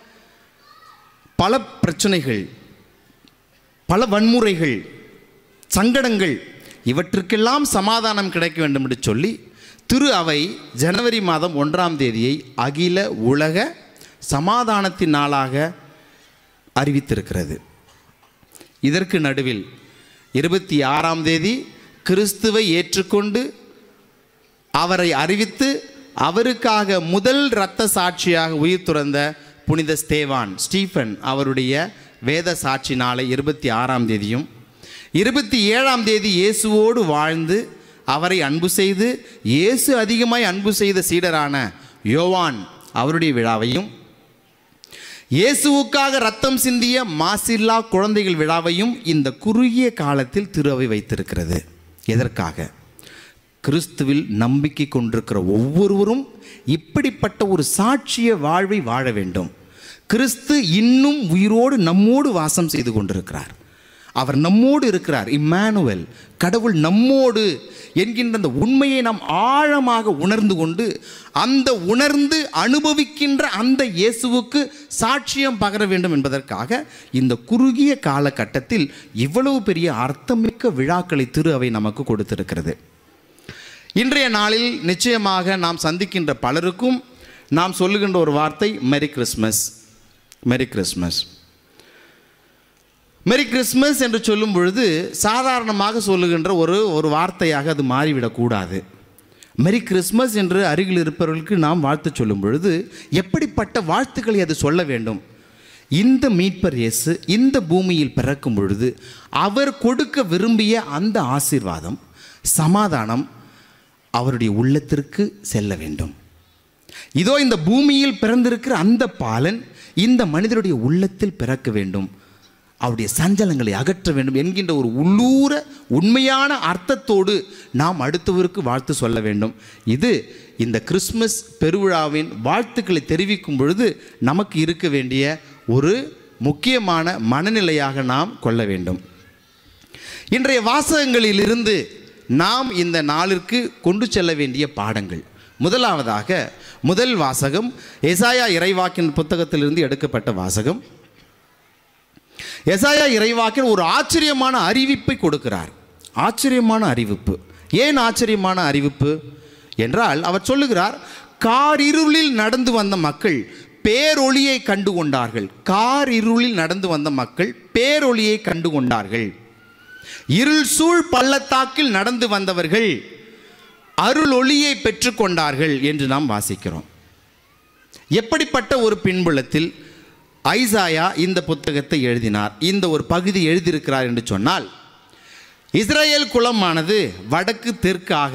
பல பிரச்சனைகள், பல வன்முறைகள், சங்கடங்கள், இவற்றுக்கெல்லாம் சமாதானம் கிடைக்க வேண்டும் என்று சொல்லி திரு அவை ஜனவரி மாதம் 1ஆம் தேதியை அகில உலக சமாதானத்தின் நாளாக அறிவித்திருக்கிறது. இதற்கு நடுவில் 26ஆம் தேதி கிறிஸ்துவை ஏற்றுக்கொண்டு அவரை அறிவித்து அவருக்காக முதல் இரத்த சாட்சியாக உயிர் துறந்த புனித ஸ்டீஃபன் அவருடைய வேத சாட்சி நாளை 26ஆம் தேதியும், 27ஆம் தேதி இயேசுவோடு வாழ்ந்து அவரை அன்பு செய்து இயேசு அதிகமாய் அன்பு செய்த சீடரான யோவான் அவருடைய விழாவையும், இயேசுவுக்காக இரத்தம் சிந்திய மாசில்லா குழந்தைகள் விழாவையும் இந்த குறுகிய காலத்தில் திரு அவை வைத்திருக்கிறது. எதற்காக? கிறிஸ்துவில் நம்பிக்கை கொண்டிருக்கிற ஒவ்வொருவரும் இப்படிப்பட்ட ஒரு சாட்சிய வாழ்வை வாழ வேண்டும். கிறிஸ்து இன்னும் உயிரோடு நம்மோடு வாசம் செய்து கொண்டிருக்கிறார். அவர் நம்மோடு இருக்கிறார். இம்மானுவேல், கடவுள் நம்மோடு என்கின்ற அந்த உண்மையை நாம் ஆழமாக உணர்ந்து கொண்டு அந்த உணர்ந்து அனுபவிக்கின்ற அந்த இயேசுவுக்கு சாட்சியம் பகர வேண்டும் என்பதற்காக இந்த குறுகிய காலகட்டத்தில் இவ்வளவு பெரிய அர்த்தமிக்க விழாக்களை திரு அவை நமக்கு கொடுத்திருக்கிறது. இன்றைய நாளில் நிச்சயமாக நாம் சந்திக்கின்ற பலருக்கும் நாம் சொல்லுகின்ற ஒரு வார்த்தை மெரி கிறிஸ்மஸ். மெரி கிறிஸ்மஸ், மெரி கிறிஸ்மஸ் என்று சொல்லும் பொழுது சாதாரணமாக சொல்லுகின்ற ஒரு வார்த்தையாக அது மாறிவிடக்கூடாது. மெரி கிறிஸ்மஸ் என்று அருகில் இருப்பவர்களுக்கு நாம் வாழ்த்து சொல்லும் பொழுது எப்படிப்பட்ட வாழ்த்துக்களை அது சொல்ல வேண்டும்? இந்த மீட்பர் இயேசு இந்த பூமியில் பிறக்கும் பொழுது அவர் கொடுக்க விரும்பிய அந்த ஆசீர்வாதம், சமாதானம் அவருடைய உள்ளத்திற்கு செல்ல வேண்டும். இதோ இந்த பூமியில் பிறந்திருக்கிற அந்த பாலன் இந்த மனிதருடைய உள்ளத்தில் பிறக்க வேண்டும், அவருடைய சஞ்சலங்களை அகற்ற வேண்டும் என்கின்ற ஒரு உள்ளூர உண்மையான அர்த்தத்தோடு நாம் அடுத்தவருக்கு வாழ்த்து சொல்ல வேண்டும். இது இந்த கிறிஸ்மஸ் பெருவிழாவின் வாழ்த்துக்களை தெரிவிக்கும் பொழுது நமக்கு இருக்க வேண்டிய ஒரு முக்கியமான மனநிலையாக நாம் கொள்ள வேண்டும். இன்றைய வாசகங்களிலிருந்து நாம் இந்த நாளிற்கு கொண்டு செல்ல வேண்டிய பாடங்கள். முதலாவதாக முதல் வாசகம் எசாயா இறைவாக்கின் புத்தகத்திலிருந்து எடுக்கப்பட்ட வாசகம். எசாயா இறைவாக்கின் ஒரு ஆச்சரியமான அறிவிப்பை கொடுக்கிறார். ஆச்சரியமான அறிவிப்பு. ஏன் ஆச்சரியமான அறிவிப்பு என்றால் அவர் சொல்லுகிறார், காரிருளில் நடந்து வந்த மக்கள் பேரொளியை கண்டு கொண்டார்கள். காரிருளில் நடந்து வந்த மக்கள் பேரொளியை கண்டு கொண்டார்கள். இருள் சூழ் பள்ளத்தாக்கில் நடந்து வந்தவர்கள் அருள் ஒளியை பெற்றுக்கொண்டார்கள் என்று நாம் வாசிக்கிறோம். எப்படிப்பட்ட ஒரு பின்புலத்தில் ஐசாயா இந்த புத்தகத்தை எழுதினார், இந்த ஒரு பகுதி எழுதியிருக்கிறார் என்று சொன்னால், இஸ்ரேல் குலமானது வடக்கு தெற்காக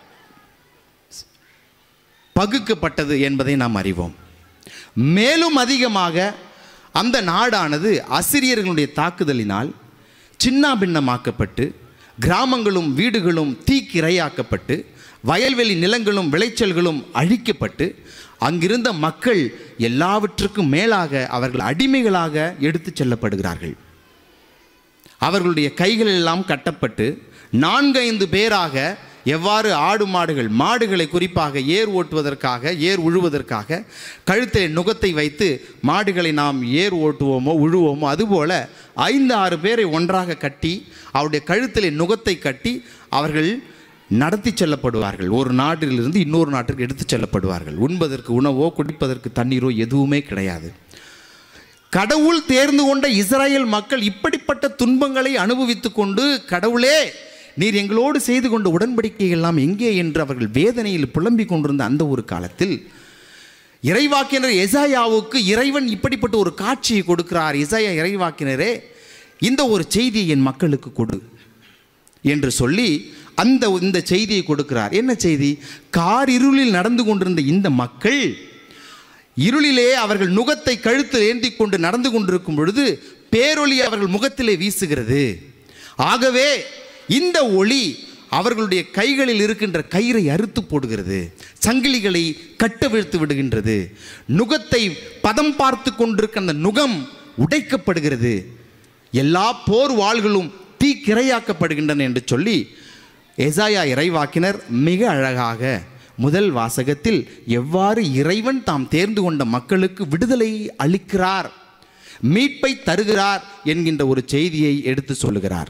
பகுக்கப்பட்டது என்பதை நாம் அறிவோம். மேலும் அதிகமாக அந்த நாடானது அசிரியர்களுடைய தாக்குதலினால் சின்னாபின்னமாக்கப்பட்டு கிராமங்களும் வீடுகளும் தீக்கிரையாக்கப்பட்டு வயல்வெளி நிலங்களும் விளைச்சல்களும் அழிக்கப்பட்டு அங்கிருந்த மக்கள் எல்லாவற்றுக்கும் மேலாக அவர்கள் அடிமைகளாக எடுத்துச் செல்லப்படுகிறார்கள். அவர்களுடைய கைகள் எல்லாம் கட்டப்பட்டு 4-5 பேராக எவ்வாறு ஆடு மாடுகளை குறிப்பாக ஏர் ஓட்டுவதற்காக ஏர் உழுவதற்காக கழுத்தில் நுகத்தை வைத்து மாடுகளை நாம் ஏர் ஓட்டுவோமோ உழுவோமோ அதுபோல 5-6 பேரை ஒன்றாக கட்டி அவருடைய கழுத்தில் நுகத்தை கட்டி அவர்கள் நடத்தி செல்லப்படுவார்கள். ஒரு நாட்டிலிருந்து இன்னொரு நாட்டிற்கு எடுத்து செல்லப்படுவார்கள். உண்பதற்கு உணவோ குடிப்பதற்கு தண்ணீரோ எதுவுமே கிடையாது. கடவுள் தேர்ந்து கொண்ட இஸ்ரேல் மக்கள் இப்படிப்பட்ட துன்பங்களை அனுபவித்து கொண்டு, கடவுளே நீர் எங்களோடு செய்து கொண்ட உடன்படிக்கை எல்லாம் எங்கே என்று அவர்கள் வேதனையில் புலம்பிக் கொண்டிருந்த அந்த ஒரு காலத்தில் இறைவாக்கினர் எசாயாவுக்கு இறைவன் இப்படிப்பட்ட ஒரு காட்சியை கொடுக்கிறார். எசாயா இறைவாக்கினரே, இந்த ஒரு செய்தியை என் மக்களுக்கு கொடு என்று சொல்லி இந்த செய்தியை கொடுக்கிறார். என்ன செய்தி? காரிருளில் நடந்து கொண்டிருந்த இந்த மக்கள் இருளிலே அவர்கள் நுகத்தை கழுத்தில் ஏந்தி கொண்டு நடந்து கொண்டிருக்கும் பொழுது பேரொளி அவர்கள் முகத்திலே வீசுகிறது. ஆகவே இந்த ஒளி அவர்களுடைய கைகளில் இருக்கின்ற கயிறை அறுத்து போடுகிறது, சங்கிலிகளை கட்டவிழ்த்து விடுகின்றது, நுகத்தை பதம் பார்த்து கொண்டிருக்க அந்த நுகம் உடைக்கப்படுகிறது, எல்லா போர் வாள்களும் தீக்கிரையாக்கப்படுகின்றன என்று சொல்லி எசாயா இறைவாக்கினர் மிக அழகாக முதல் வாசகத்தில் எவ்வாறு இறைவன் தாம் தேர்ந்து கொண்ட மக்களுக்கு விடுதலை அளிக்கிறார், மீட்பை தருகிறார் என்கின்ற ஒரு செய்தியை எடுத்து சொல்லுகிறார்.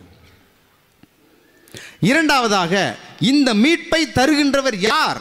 இரண்டாவதாக, இந்த மீட்பை தருகின்றவர் யார்?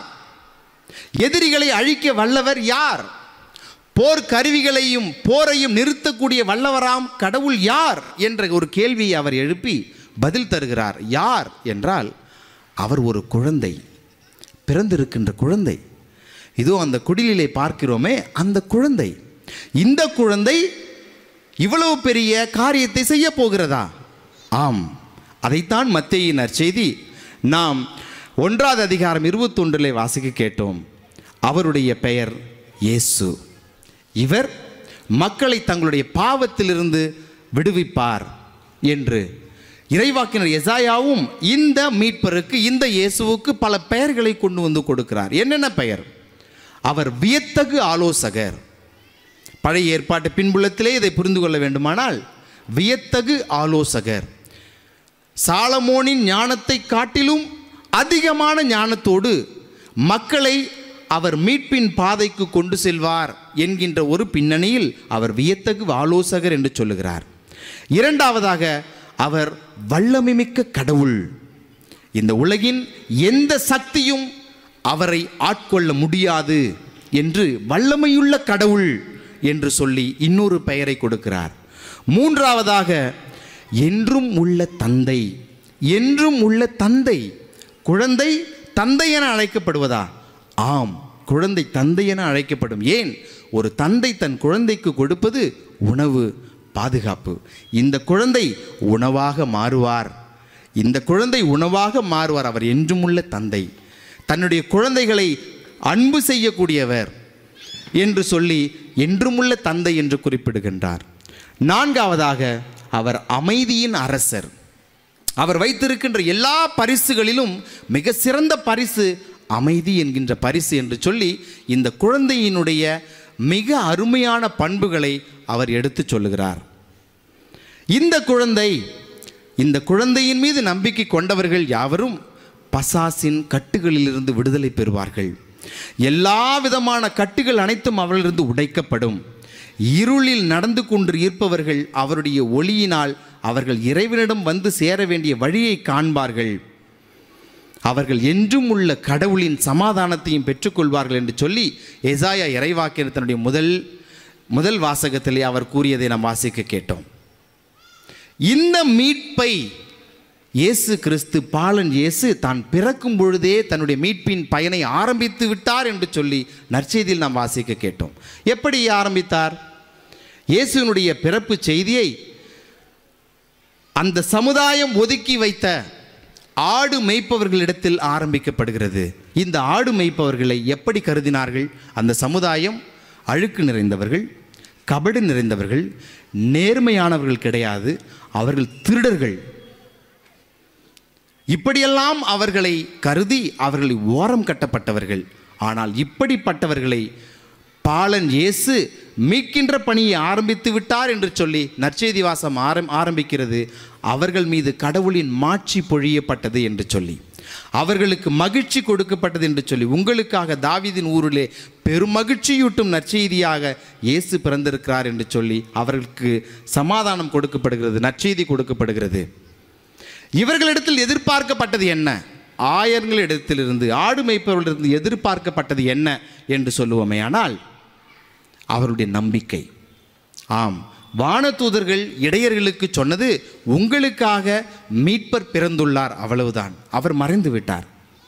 எதிரிகளை அழிக்க வல்லவர் யார்? போர் கருவிகளையும் போரையும் நிறுத்தக்கூடிய வல்லவராம் கடவுள் யார் என்ற ஒரு கேள்வியை அவர் எழுப்பி பதில் தருகிறார். யார் என்றால் அவர் ஒரு குழந்தை, பிறந்திருக்கின்ற குழந்தை. இதோ அந்த குடிலிலே பார்க்கிறோமே அந்த குழந்தை. இந்த குழந்தை இவ்வளவு பெரிய காரியத்தை செய்ய போகிறதா? ஆம், அதைத்தான் மத்தேயு நற்செய்தி நாம் 1வது அதிகாரம் 21 வாசிக்க கேட்டோம். அவருடைய பெயர் இயேசு. இவர் மக்களை தங்களுடைய பாவத்திலிருந்து விடுவிப்பார் என்று இறைவாக்கினர் எசாயாவும் இந்த மீட்பருக்கு, இந்த இயேசுவுக்கு பல பெயர்களை கொண்டு வந்து கொடுக்கிறார். என்னென்ன பெயர்? அவர் வியத்தகு ஆலோசகர். பழைய ஏற்பாட்டு பின்புலத்திலே இதை புரிந்து கொள்ள வேண்டுமானால் வியத்தகு ஆலோசகர், சாலமோனின் ஞானத்தை காட்டிலும் அதிகமான ஞானத்தோடு மக்களை அவர் மீட்பின் பாதைக்கு கொண்டு செல்வார் என்கின்ற ஒரு பின்னணியில் அவர் வியத்தகு ஆலோசகர் என்று சொல்லுகிறார். இரண்டாவதாக, அவர் வல்லமை மிக்க கடவுள். இந்த உலகின் எந்த சக்தியும் அவரை ஆட்கொள்ள முடியாது என்று வல்லமையுள்ள கடவுள் என்று சொல்லி இன்னொரு பெயரை கொடுக்கிறார். மூன்றாவதாக, என்றும் உள்ள தந்தை. என்றும் உள்ள தந்தை. குழந்தை தந்தை என அழைக்கப்படுவதா? ஆம், குழந்தை தந்தை என அழைக்கப்படும். ஏன்? ஒரு தந்தை தன் குழந்தைக்கு கொடுப்பது உணவு, பாதுகாப்பு. இந்த குழந்தை உணவாக மாறுவார். இந்த குழந்தை உணவாக மாறுவார். அவர் என்றும் உள்ள தந்தை, தன்னுடைய குழந்தைகளை அன்பு செய்யக்கூடியவர் என்று சொல்லி என்றுமுள்ள தந்தை என்று குறிப்பிடுகின்றார். நான்காவதாக, அவர் அமைதியின் அரசர். அவர் வைத்திருக்கின்ற எல்லா பரிசுகளிலும் மிக சிறந்த பரிசு அமைதி என்கின்ற பரிசு என்று சொல்லி இந்த குழந்தையினுடைய மிக அருமையான பண்புகளை அவர் எடுத்து சொல்லுகிறார். இந்த குழந்தையின் மீது நம்பிக்கை கொண்டவர்கள் யாவரும் பசாசின் கட்டுகளிலிருந்து விடுதலை பெறுவார்கள். எல்லா விதமான கட்டுகள் அனைத்தும் அவர்களிருந்து உடைக்கப்படும். இருளில் நடந்து கொண்டு இருப்பவர்கள் அவருடைய ஒளியினால் அவர்கள் இறைவனிடம் வந்து சேர வேண்டிய வழியை காண்பார்கள். அவர்கள் என்றும் உள்ள கடவுளின் சமாதானத்தையும் பெற்றுக்கொள்வார்கள் என்று சொல்லி எசாயா இறைவாக்கினர் தன்னுடைய முதல் வாசகத்திலே அவர் கூறியதை நாம் வாசிக்க கேட்டோம். இந்த மீட்பை இயேசு கிறிஸ்து, பாலன் இயேசு தான் பிறக்கும் பொழுதே தன்னுடைய மீட்பின் பயனை ஆரம்பித்து விட்டார் என்று சொல்லி நற்செய்தியில் நாம் வாசிக்க கேட்டோம். எப்படி ஆரம்பித்தார்? இயேசுனுடைய பிறப்பு செய்தியை அந்த சமுதாயம் ஒதுக்கி வைத்த ஆடு மேய்ப்பவர்களிடத்தில் ஆரம்பிக்கப்படுகிறது. இந்த ஆடு மேய்ப்பவர்களை எப்படி கருதினார்கள்? அந்த சமுதாயம் அழுக்கு நிறைந்தவர்கள், கபடு நிறைந்தவர்கள், நேர்மையானவர்கள் கிடையாது, அவர்கள் திருடர்கள். இப்படியெல்லாம் அவர்களை கருதி அவர்களை ஓரம் கட்டப்பட்டவர்கள். ஆனால் இப்படிப்பட்டவர்களை பாலன் இயேசு மீட்கின்ற பணியை ஆரம்பித்து விட்டார் என்று சொல்லி நற்செய்தி வாசம் ஆரம்பிக்கிறது. அவர்கள் மீது கடவுளின் மாட்சி பொழியப்பட்டது என்று சொல்லி, அவர்களுக்கு மகிழ்ச்சி கொடுக்கப்பட்டது என்று சொல்லி, உங்களுக்காக தாவீதின் ஊரிலே பெருமகிழ்ச்சியூட்டும் நற்செய்தியாக இயேசு பிறந்திருக்கிறார் என்று சொல்லி அவர்களுக்கு சமாதானம் கொடுக்கப்படுகிறது, நற்செய்தி கொடுக்கப்படுகிறது. இவர்களிடத்தில் எதிர்பார்க்கப்பட்டது என்ன? ஆயர்களிடத்திலிருந்து, ஆடு மேய்ப்பவர்களிடத்திலிருந்து எதிர்பார்க்கப்பட்டது என்ன என்று சொல்லுவோமே ஆனால் அவருடைய நம்பிக்கை. ஆம், வானதூதர்கள் இடையர்களுக்கு சொன்னது உங்களுக்காக மீட்பர் பிறந்துள்ளார், அவ்வளவுதான். அவர் மறைந்து விட்டார்.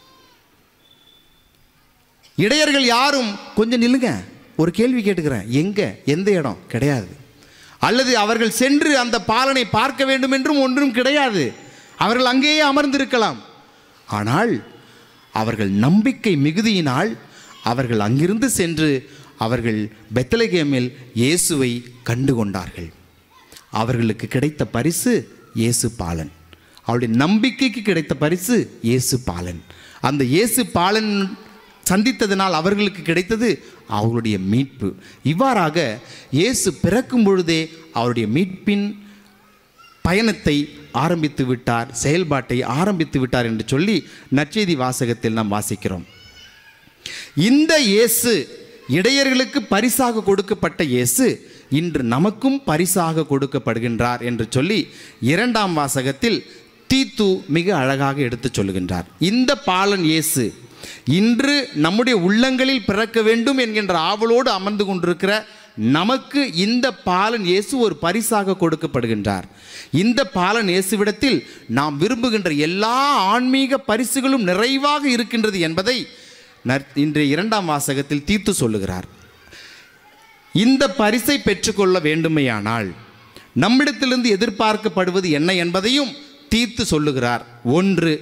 இடையர்கள் யாரும் கொஞ்சம் நில்லுங்க, ஒரு கேள்வி கேட்டுக்கிறேன், எங்க எந்த இடம் கிடையாது. அல்லது அவர்கள் சென்று அந்த பாலனை பார்க்க வேண்டும் என்றும் ஒன்றும் கிடையாது. அவர்கள் அங்கேயே அமர்ந்திருக்கலாம். ஆனால் அவர்கள் நம்பிக்கை மிகுதியினால் அவர்கள் அங்கிருந்து சென்று அவர்கள் பெத்லகேமில் இயேசுவை கண்டு கொண்டார்கள். அவர்களுக்கு கிடைத்த பரிசு இயேசு பாலன். அவருடைய நம்பிக்கைக்கு கிடைத்த பரிசு இயேசு பாலன். அந்த இயேசு பாலன் சந்தித்ததனால் அவர்களுக்கு கிடைத்தது அவருடைய மீட்பு. இவ்வாறாக இயேசு பிறக்கும் பொழுதே அவருடைய மீட்பின் பயணத்தை ஆரம்பித்து விட்டார், செயல்பாட்டை ஆரம்பித்து விட்டார் என்று சொல்லி நற்செய்தி வாசகத்தில் நாம் வாசிக்கிறோம். இந்த இயேசு, இடையர்களுக்கு பரிசாக கொடுக்கப்பட்ட இயேசு, இன்று நமக்கும் பரிசாக கொடுக்கப்படுகின்றார் என்று சொல்லி 2ஆம் வாசகத்தில் தீத்து மிக அழகாக எடுத்து சொல்லுகின்றார். இந்த பாலன் இயேசு இன்று நம்முடைய உள்ளங்களில் பிறக்க வேண்டும் என்கின்ற ஆவலோடு அமர்ந்து கொண்டிருக்கிற நமக்கு இந்த பாலன் இயேசு ஒரு பரிசாக கொடுக்கப்படுகின்றார். இந்த பாலன் இயேசுவிடத்தில் நாம் விரும்புகின்ற எல்லா ஆன்மீக பரிசுகளும் நிறைவாக இருக்கின்றது என்பதை இன்றைய 2ஆம் வாசகத்தில் தீத்து சொல்லுகிறார். இந்த பரிசை பெற்றுக்கொள்ள வேண்டுமையானால் நம்மிடத்திலிருந்து எதிர்பார்க்கப்படுவது என்ன என்பதையும் தீத்து சொல்லுகிறார். 1,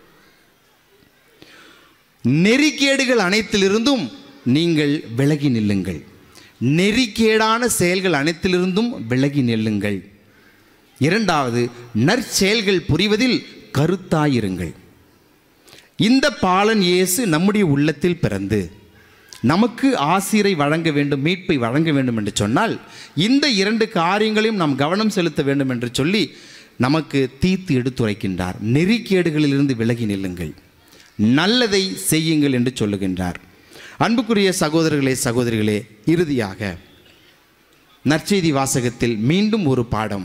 நெறிக்கேடுகள் அனைத்திலிருந்தும் நீங்கள் விலகி நில்லுங்கள். நெறிக்கேடான செயல்கள் அனைத்திலிருந்தும் விலகி நில்லுங்கள். 2வது, நற்செயல்கள் புரிவதில் கருத்தாயிருங்கள். இந்த பாலன் இயேசு நம்முடைய உள்ளத்தில் பிறந்து நமக்கு ஆசீரை வழங்க வேண்டும், மீட்பை வழங்க வேண்டும் என்று சொன்னால் இந்த 2 காரியங்களையும் நாம் கவனம் செலுத்த வேண்டும் என்று சொல்லி நமக்கு தீத்து எடுத்துரைக்கின்றார். நெறிக்கேடுகளிலிருந்து விலகி நில்லுங்கள், நல்லதை செய்யுங்கள் என்று சொல்லுகின்றார். அன்புக்குரிய சகோதரர்களே, சகோதரிகளே, இறுதியாக நற்செய்தி வாசகத்தில் மீண்டும் ஒரு பாடம்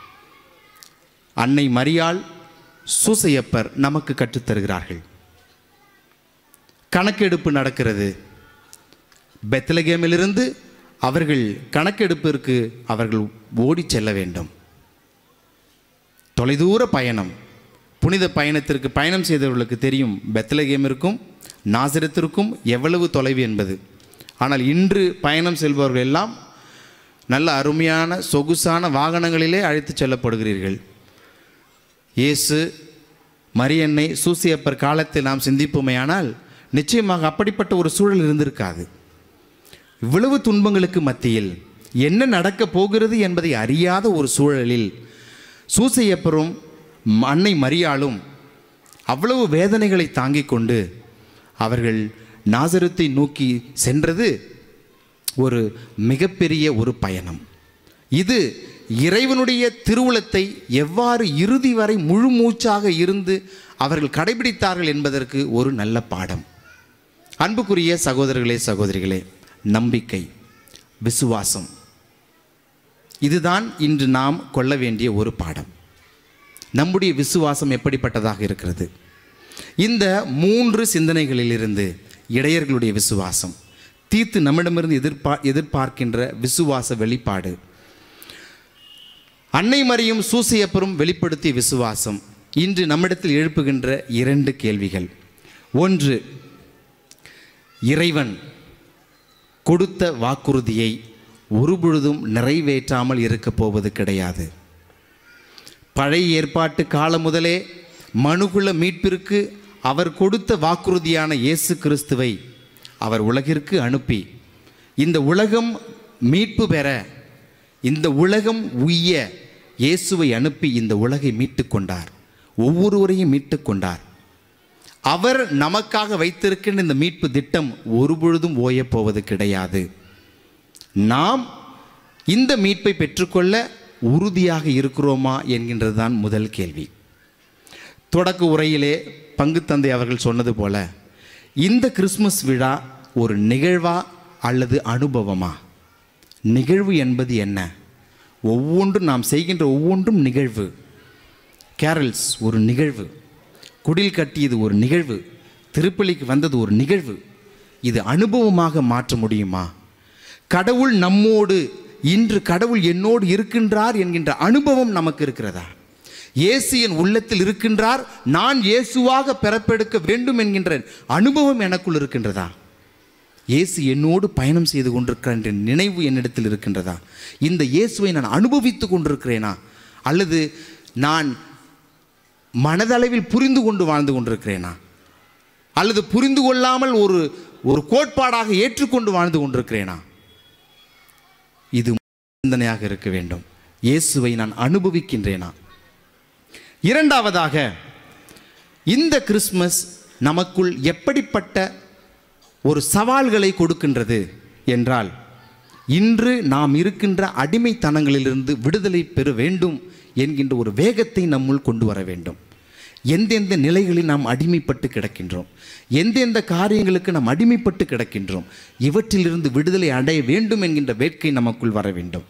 அன்னை மரியாள், சூசையப்பர் நமக்கு கற்றுத்தருகிறார்கள். கணக்கெடுப்பு நடக்கிறது. பெத்லகேமிலிருந்து அவர்கள் கணக்கெடுப்பிற்கு அவர்கள் ஓடி செல்ல வேண்டும். தொலைதூர பயணம், புனித பயணத்திற்கு பயணம் செய்தவர்களுக்கு தெரியும் பெத்லகேமிற்கும் நாசரேத்திற்கும் எவ்வளவு தொலைவு என்பது. ஆனால் இன்று பயணம் செல்பவர்கள் எல்லாம் நல்ல அருமையான சொகுசான வாகனங்களிலே அழைத்து செல்லப்படுகிறீர்கள். இயேசு, மரியன்னை, சூசையப்பர் காலத்தில் நாம் சிந்திப்போமேயானால் நிச்சயமாக அப்படிப்பட்ட ஒரு சூழல் இருந்திருக்காது. இவ்வளவு துன்பங்களுக்கு மத்தியில் என்ன நடக்கப் போகிறது என்பதை அறியாத ஒரு சூழலில் சூசையப்பரும் அன்னை மரியாளும் அவ்வளவு வேதனைகளை தாங்கிக் கொண்டு அவர்கள் நாசரேத்தை நோக்கி சென்றது ஒரு மிகப்பெரிய ஒரு பயணம். இது இறைவனுடைய திருவுளத்தை எவ்வாறு இறுதி வரை முழு மூச்சாக இருந்து அவர்கள் கடைபிடித்தார்கள் என்பதற்கு ஒரு நல்ல பாடம். அன்புக்குரிய சகோதரர்களே, சகோதரிகளே, நம்பிக்கை, விசுவாசம், இதுதான் இன்று நாம் கொள்ள வேண்டிய ஒரு பாடம். நம்முடைய விசுவாசம் எப்படிப்பட்டதாக இருக்கிறது? இந்த 3 சிந்தனைகளிலிருந்து இடையர்களுடைய விசுவாசம், தீத்து நம்மிடமிருந்து எதிர்பார்க்கின்ற விசுவாச வெளிப்பாடு, அன்னை மரியும் சூசையப்பரும் வெளிப்படுத்திய விசுவாசம், இன்று நம்மிடத்தில் எழுப்புகின்ற 2 கேள்விகள். 1, இறைவன் கொடுத்த வாக்குறுதியை ஒருபொழுதும் நிறைவேற்றாமல் இருக்கப் போவது கிடையாது. பழைய ஏற்பாட்டு காலம் முதலே மனுகுல மீட்பிற்கு அவர் கொடுத்த வாக்குறுதியான இயேசு கிறிஸ்துவை அவர் உலகிற்கு அனுப்பி இந்த உலகம் மீட்பு பெற, இந்த உலகம் உய்ய இயேசுவை அனுப்பி இந்த உலகை மீட்டு கொண்டார். ஒவ்வொருவரையும் மீட்டு கொண்டார். அவர் நமக்காக வைத்திருக்கின்ற இந்த மீட்பு திட்டம் ஒருபொழுதும் ஓயப் போவது கிடையாது. நாம் இந்த மீட்பை பெற்றுக்கொள்ள உறுதியாக இருக்கிறோமா என்கின்றது தான் முதல் கேள்வி. தொடக்க உரையிலே பங்கு தந்தை அவர்கள் சொன்னது போல, இந்த கிறிஸ்மஸ் விழா ஒரு நிகழ்வா அல்லது அனுபவமா? நிகழ்வு என்பது என்ன? ஒவ்வொன்றும் நாம் செய்கின்ற ஒவ்வொன்றும் நிகழ்வு. கேரல்ஸ் ஒரு நிகழ்வு, குடில் கட்டியது ஒரு நிகழ்வு, திருப்பலிக்கு வந்தது ஒரு நிகழ்வு. இது அனுபவமாக மாற்ற முடியுமா? கடவுள் நம்மோடு, இன்று கடவுள் என்னோடு இருக்கின்றார் என்கின்ற அனுபவம் நமக்கு இருக்கிறதா? இயேசு என் உள்ளத்தில் இருக்கின்றார், நான் இயேசுவாக பிறப்பெடுக்க வேண்டும் என்கின்ற அனுபவம் எனக்குள் இருக்கின்றதா? இயேசு என்னோடு பயணம் செய்து கொண்டிருக்கிற என்ற நினைவு என்னிடத்தில் இருக்கின்றதா? இந்த இயேசுவை நான் அனுபவித்து கொண்டிருக்கிறேனா? அல்லது நான் மனதளவில் புரிந்து கொண்டு வாழ்ந்து கொண்டிருக்கிறேனா? அல்லது புரிந்து கொள்ளாமல் ஒரு கோட்பாடாக ஏற்றுக்கொண்டு வாழ்ந்து கொண்டிருக்கிறேனா? இது சிந்தனையாக இருக்க வேண்டும். இயேசுவை நான் அனுபவிக்கின்றேனா? இரண்டாவதாக, இந்த கிறிஸ்மஸ் நமக்குள் எப்படிப்பட்ட ஒரு சவால்களை கொடுக்கின்றது என்றால், இன்று நாம் இருக்கின்ற அடிமைத்தனங்களிலிருந்து விடுதலை பெற வேண்டும் என்கின்ற ஒரு வேகத்தை நம்முள் கொண்டு வர வேண்டும். எந்தெந்த நிலைகளில் நாம் அடிமைப்பட்டு கிடக்கின்றோம், எந்தெந்த காரியங்களுக்கு நாம் அடிமைப்பட்டு கிடக்கின்றோம், இவற்றிலிருந்து விடுதலை அடைய வேண்டும் என்கின்ற வேட்கை நமக்குள் வர வேண்டும்.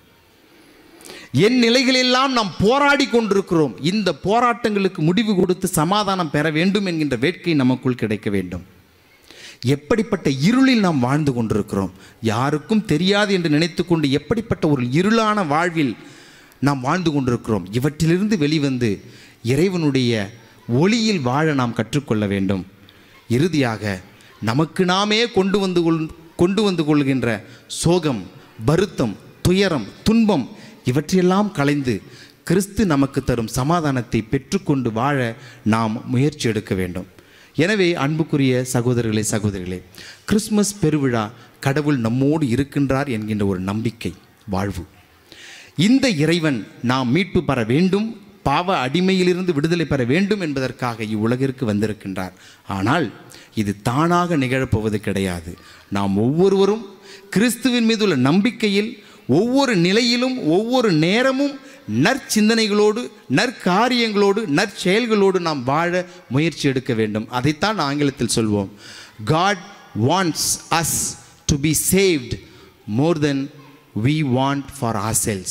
என் நிலைகளெல்லாம் நாம் போராடி கொண்டிருக்கிறோம், இந்த போராட்டங்களுக்கு முடிவு கொடுத்து சமாதானம் பெற வேண்டும் என்கின்ற வேட்கை நமக்குள் கிடைக்க வேண்டும். எப்படிப்பட்ட இருளில் நாம் வாழ்ந்து கொண்டிருக்கிறோம், யாருக்கும் தெரியாது என்று நினைத்து கொண்டு எப்படிப்பட்ட ஒரு இருளான வாழ்வில் நாம் வாழ்ந்து கொண்டிருக்கிறோம், இவற்றிலிருந்து வெளிவந்து இறைவனுடைய ஒளியில் வாழ நாம் கற்றுக்கொள்ள வேண்டும். இறுதியாக, நமக்கு நாமே கொண்டு வந்து கொள்கின்ற சோகம், வருத்தம், துயரம், துன்பம் இவற்றையெல்லாம் களைந்து கிறிஸ்து நமக்கு தரும் சமாதானத்தை பெற்றுக்கொண்டு வாழ நாம் முயற்சி எடுக்க வேண்டும். எனவே அன்புக்குரிய சகோதரர்களே, சகோதரிகளே, கிறிஸ்மஸ் பெருவிழா கடவுள் நம்மோடு இருக்கின்றார் என்கின்ற ஒரு நம்பிக்கை வாழ்வு. இந்த இறைவன் நாம் மீட்பு பெற வேண்டும், பாவ அடிமையிலிருந்து விடுதலை பெற வேண்டும் என்பதற்காக இவ்வுலகிற்கு வந்திருக்கின்றார். ஆனால் இது தானாக நிகழப்போவது கிடையாது. நாம் ஒவ்வொருவரும் கிறிஸ்துவின் மீது உள்ள நம்பிக்கையில் ஒவ்வொரு நிலையிலும் ஒவ்வொரு நேரமும் நற்சிந்தனைகளோடு, நற்காரியங்களோடு, நற்செயல்களோடு நாம் வாழ முயற்சி எடுக்க வேண்டும். அதைத்தான் ஆங்கிலத்தில் சொல்வோம், God wants us to be saved more than we want for ourselves.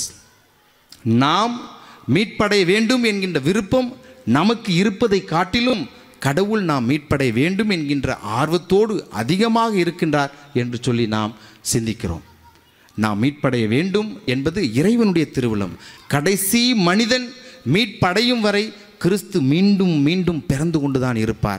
நாம் மீட்படைய வேண்டும் என்கின்ற விருப்பம் நமக்கு இருப்பதை காட்டிலும் கடவுள் நாம் மீட்படைய வேண்டும் என்கின்ற ஆர்வத்தோடு அதிகமாக இருக்கின்றார் என்று சொல்லி நாம் சிந்திக்கிறோம். நாம் மீட்படைய வேண்டும் என்பது இறைவனுடைய திருவுளம். கடைசி மனிதன் மீட்படையும் வரை கிறிஸ்து மீண்டும் மீண்டும் பிறந்து கொண்டுதான் இருப்பார்.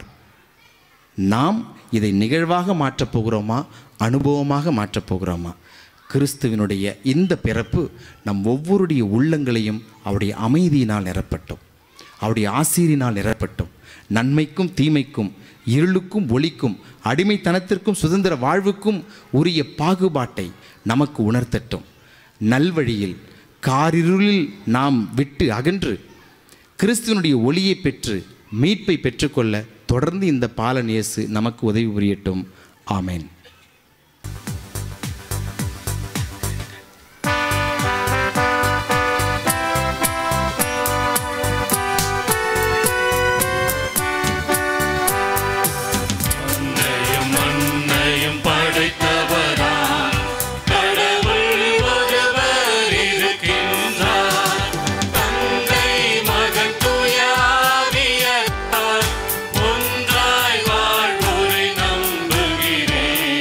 நாம் இதை நிகழ்வாக மாற்றப் போகிறோமா, அனுபவமாக மாற்றப் போகிறோமா? கிறிஸ்துவினுடைய இந்த பிறப்பு நம் ஒவ்வொருடைய உள்ளங்களையும் அவருடைய அமைதியினால் நிரப்பட்டும், அவருடைய ஆசீரினால் நிரப்பட்டும். நன்மைக்கும் தீமைக்கும், இருளுக்கும் ஒளிக்கும், அடிமைத்தனத்திற்கும் சுதந்திர வாழ்வுக்கும் உரிய பாகுபாட்டை நமக்கு உணர்த்தட்டும். நல்வழியில், காரிருளில் நாம் விட்டு அகன்று கிறிஸ்துவனுடைய ஒளியை பெற்று மீட்பை பெற்றுக்கொள்ள தொடர்ந்து இந்த பாலன் இயேசு நமக்கு உதவி புரியட்டும். ஆமேன். ஒன்றாய் வாழ்வோரை நம்புகிறேன்.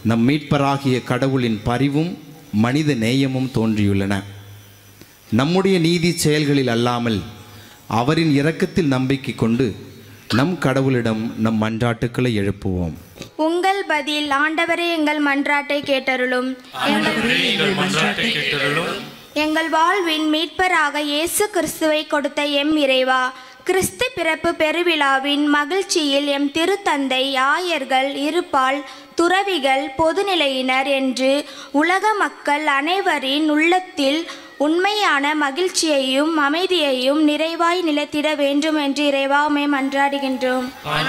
நம் மீட்பராகிய கடவுளின் பரிவும் மனித நேயமும் தோன்றியுள்ளன. நம்முடைய நீதி செயல்களில் அல்லாமல் அவரின் இரக்கத்தில் நம்பிக்கை கொண்டு நம் கடவுளிடம் நம் மன்றாட்டுக்களை எழுப்புவோம். உங்கள் பதில் ஆண்டவரே எங்கள் மன்றாட்டை கேட்டருளும். எங்கள் வாழ்வின் மீட்பராக இயேசு கிறிஸ்துவை கொடுத்த எம் இறைவா, கிறிஸ்து பிறப்பு பெருவிழாவின் மகிழ்ச்சியில் எம் திருத்தந்தை, ஆயர்கள், இருபால் துறவிகள், பொதுநிலையினர் என்று உலக மக்கள் அனைவரின் உள்ளத்தில் உண்மையான மகிழ்ச்சியையும் அமைதியையும் நிறைவாய் நிலைத்திட வேண்டும் என்று இறைவா உம்மை மன்றாடுகின்றோம்.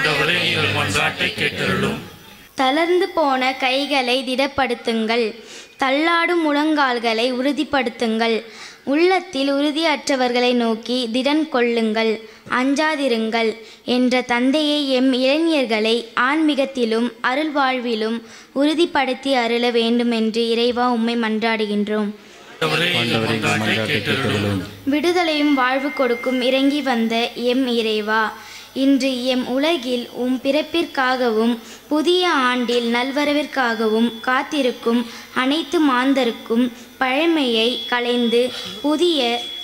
தளர்ந்து போன கைகளை திடப்படுத்துங்கள், தள்ளாடும் முழங்கால்களை உறுதிப்படுத்துங்கள், உள்ளத்தில் உறுதியற்றவர்களை நோக்கி திடன் கொள்ளுங்கள், அஞ்சாதிருங்கள் என்ற தந்தையை எம் இளைஞர்களை ஆன்மீகத்திலும் அருள் வாழ்விலும் உறுதிப்படுத்தி அருள வேண்டும் என்று இறைவா உம்மை மன்றாடுகின்றோம். விடுதலையும் வாழ்வு கொடுக்கும் இறங்கி வந்த எம் இறைவா, இன்று எம் உலகில் உம் பிறப்பிற்காகவும் புதிய ஆண்டில் நல்வரவிற்காகவும் காத்திருக்கும் அனைத்து மாந்தருக்கும் பழமையை களைந்து புதிய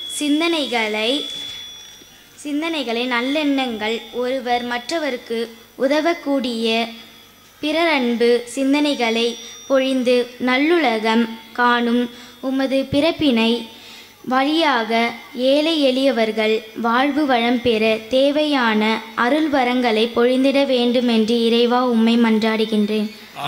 சிந்தனைகளை நல்லெண்ணங்கள், ஒருவர் மற்றவருக்கு உதவக்கூடிய பிறரன்பு சிந்தனைகளை பொழிந்து நல்லுலகம் காணும் உமது பிறப்பினை வழியாக ஏழை எளியவர்கள் வாழ்வு வளம் பெற தேவையான அருள் வரங்களை பொழிந்திட வேண்டும் என்று இறைவா உம்மை மன்றாடுகின்றேன்.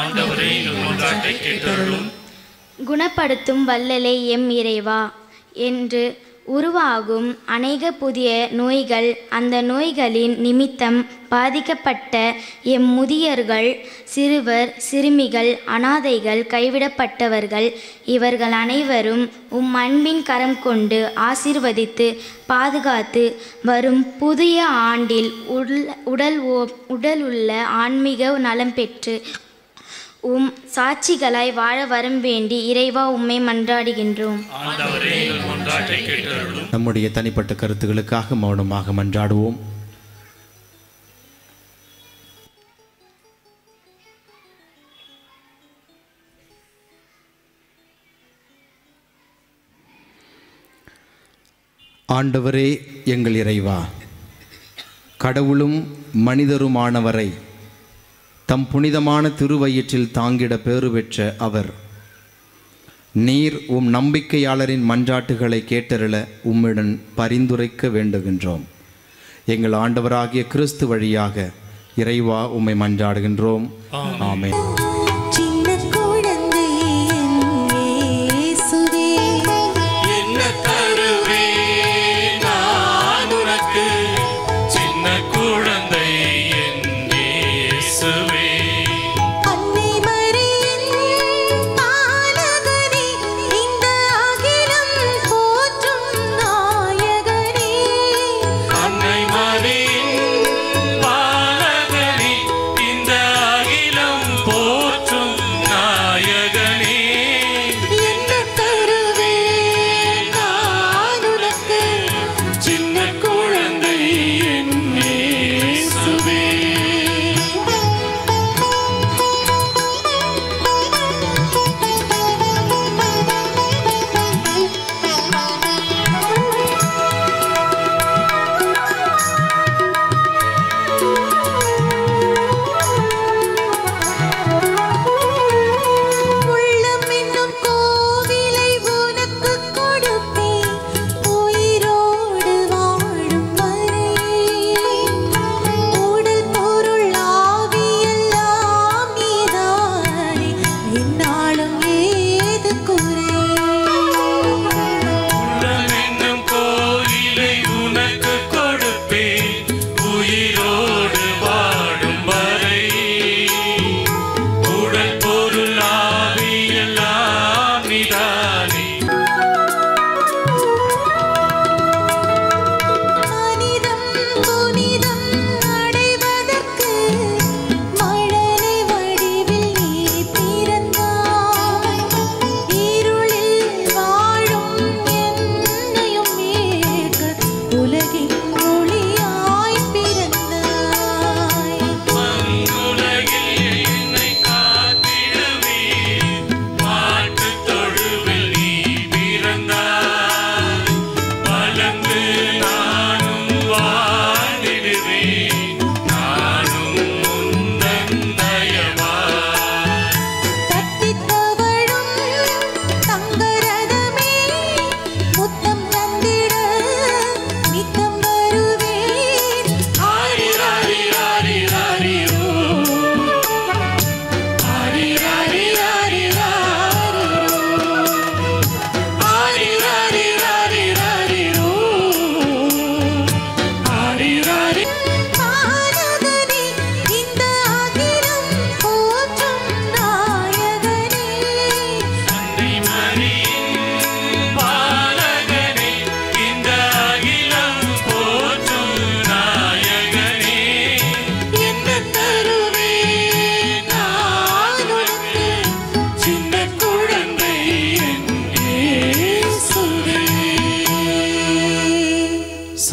குணப்படுத்தும் வல்லலே எம் இறைவா, என்று உருவாகும் அநேக புதிய நோய்கள், அந்த நோய்களின் நிமித்தம் பாதிக்கப்பட்ட எம் முதியர்கள், சிறுவர், சிறுமிகள், அனாதைகள், கைவிடப்பட்டவர்கள் இவர்கள் அனைவரும் உம் அன்பின் கரம் கொண்டு ஆசீர்வதித்து பாதுகாத்து வரும் புதிய ஆண்டில் உடலுள்ள ஆன்மீக நலம் பெற்று உம் சாட்சிகளாய் வாழ வரம் வேண்டி இறைவா உம்மை மன்றாடுகின்றோம். நம்முடைய தனிப்பட்ட கருத்துக்களுக்காக மௌனமாக மன்றாடுவோம். ஆண்டவரே எங்கள் இறைவா, கடவுளும் மனிதருமானவரை தம் புனிதமான திருவயிற்றில் தாங்கிட பேறு பெற்ற அவர், நீர் உம் நம்பிக்கையாளரின் மன்றாட்டுகளை கேட்டருள உம்மிடம் பரிந்துரைக்க வேண்டுகின்றோம். எங்கள் ஆண்டவராகிய கிறிஸ்து வழியாக இறைவா உம்மை மன்றாடுகின்றோம். ஆமென். Oh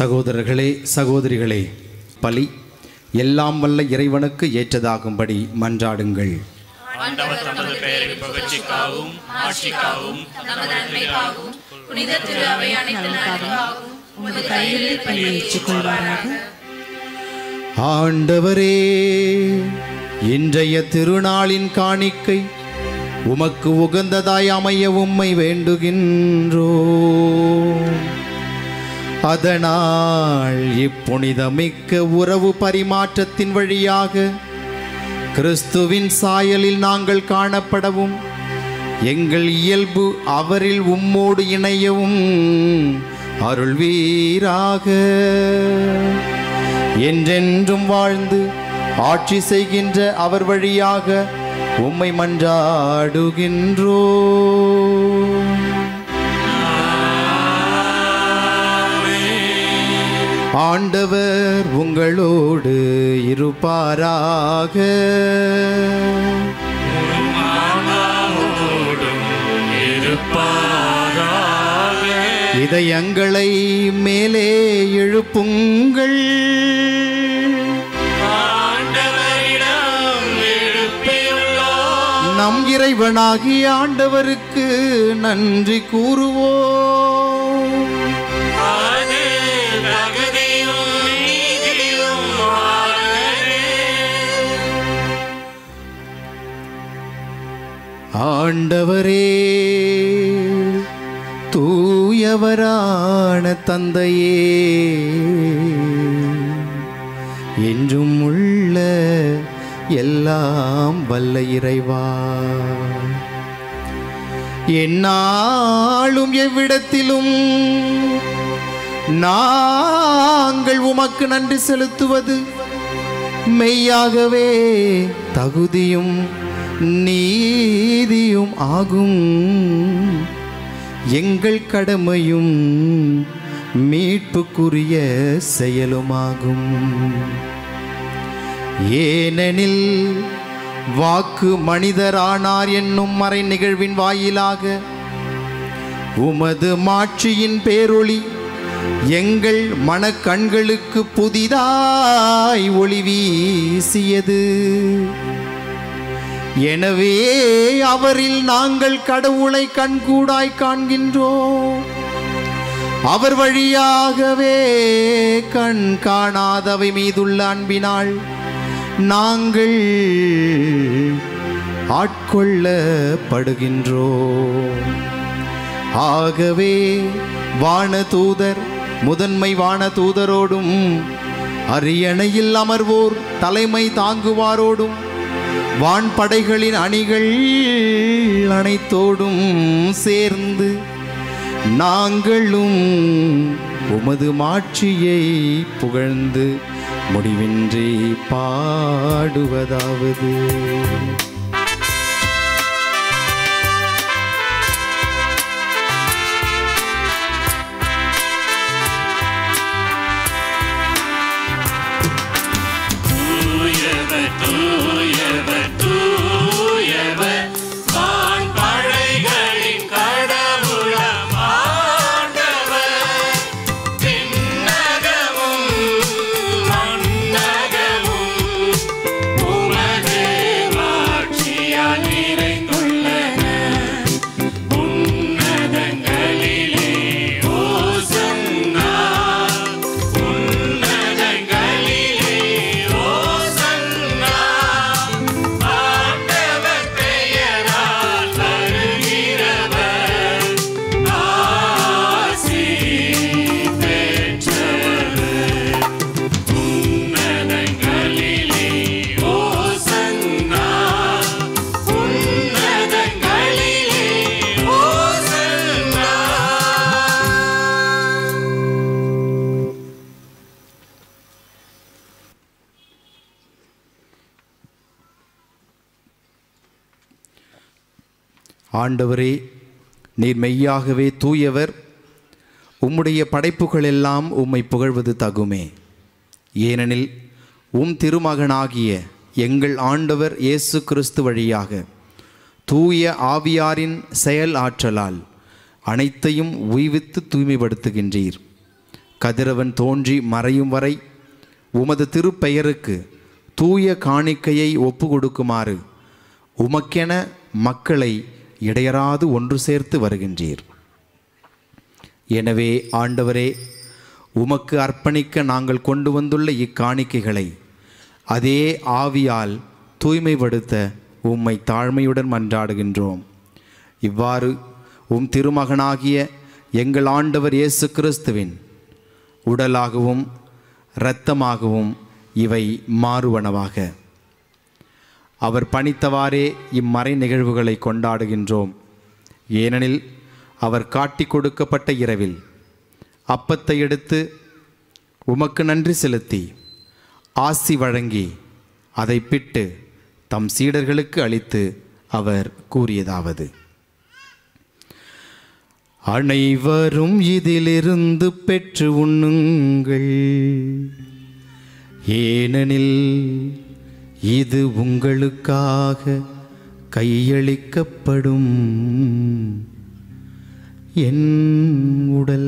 சகோதரர்களே சகோதரிகளே, பலி எல்லாம் வல்ல இறைவனுக்கு ஏற்றதாகும்படி மன்றாடுங்கள். ஆண்டவர் தமது பெயரின் புகழ்ச்சிக்காகவும் ஆட்சிக்காகவும் நமது நன்மைக்காகவும் புனித திரு அவை அனைத்திற்காகவும் உமது கைகளில் பலியை ஏற்றுக்கொள்வாராக. ஆண்டவரே, இன்றைய திருநாளின் காணிக்கை உமக்கு உகந்ததாய் அமைய உம்மை வேண்டுகின்றோ. அதனால் இப்புனிதமிக்க உறவு பரிமாற்றத்தின் வழியாக கிறிஸ்துவின் சாயலில் நாங்கள் காணப்படவும் எங்கள் இயல்பு அவரில் உம்மோடு இணையவும் அருள்வீராக. என்றென்றும் வாழ்ந்து ஆட்சி செய்கின்ற அவர் வழியாக உம்மை மன்றாடுகின்றோ. ஆண்டவர் உங்களோடு இருப்பாராக. இதயங்களை மேலே எழுப்புங்கள். நம் இறைவனாகிய ஆண்டவருக்கு நன்றி கூறுவோம். ஆண்டவரே, தூயவரான தந்தையே, என்றும் உள்ள எல்லாம் வல்ல இறைவா, எந்நாளும் எவ்விடத்திலும் நாங்கள் உமக்கு நன்றி செலுத்துவது மெய்யாகவே தகுதியும் நீதியும் ஆகும். எங்கள் கடமையும் மீட்புக்குரிய செயலுமாகும். ஏனெனில் வாக்கு மனிதரானார் என்னும் மறை நிகழ்வின் வாயிலாக உமது மாட்சியின் பேரொளி எங்கள் மனக்கண்களுக்கு புதிதாய் ஒளி வீசியது. எனவே அவரில் நாங்கள் கடவுளை கண்கூடாய் காண்கின்றோம். அவர் வழியாகவே கண் காணாதவை மீதுள்ள அன்பினால் நாங்கள் ஆட்கொள்ளப்படுகின்றோம். ஆகவே வானதூதர் முதன்மை வானதூதரோடும் அரியணையில் அமர்வோர் தலைமை தாங்குவாரோடும் வான்படைகளின் அணிகள் அனைத்தோடும் சேர்ந்து நாங்களும் உமது மாட்சியை புகழ்ந்து முடிவின்றி பாடுவதாவது: ஆண்டவரே, நீர் மெய்யாகவே தூயவர். உம்முடைய படைப்புகள் எல்லாம் உம்மை புகழ்வது தகுமே. ஏனெனில் உம் திருமகனாகிய எங்கள் ஆண்டவர் இயேசு கிறிஸ்து வழியாக தூய ஆவியாரின் செயல் ஆற்றலால் அனைத்தையும் உய்வித்து தூய்மைப்படுத்துகின்றீர். கதிரவன் தோன்றி மறையும் வரை உமது திருப்பெயருக்கு தூய காணிக்கையை ஒப்பு கொடுக்குமாறு உமக்கென மக்களை இடையறாது ஒன்று சேர்த்து வருகின்றீர். எனவே ஆண்டவரே, உமக்கு அர்ப்பணிக்க நாங்கள் கொண்டு வந்துள்ள இக்காணிக்கைகளை அதே ஆவியால் தூய்மைப்படுத்த உம்மை தாழ்மையுடன் மன்றாடுகின்றோம். இவ்வாறு உம் திருமகனாகிய எங்கள் ஆண்டவர் இயேசு கிறிஸ்துவின் உடலாகவும் இரத்தமாகவும் இவை மாறுவனவாக. அவர் பணித்தவாறே இம்மறை நிகழ்வுகளை கொண்டாடுகின்றோம். ஏனெனில் அவர் காட்டி கொடுக்கப்பட்ட இரவில் அப்பத்தை எடுத்து உமக்கு நன்றி செலுத்தி ஆசி வழங்கி அதை பிட்டு தம் சீடர்களுக்கு அளித்து அவர் கூறியதாவது: அனைவரும் இதிலிருந்து பெற்று உண்ணுங்கள், ஏனெனில் இது உங்களுக்காக கையளிக்கப்படும் என் உடல்.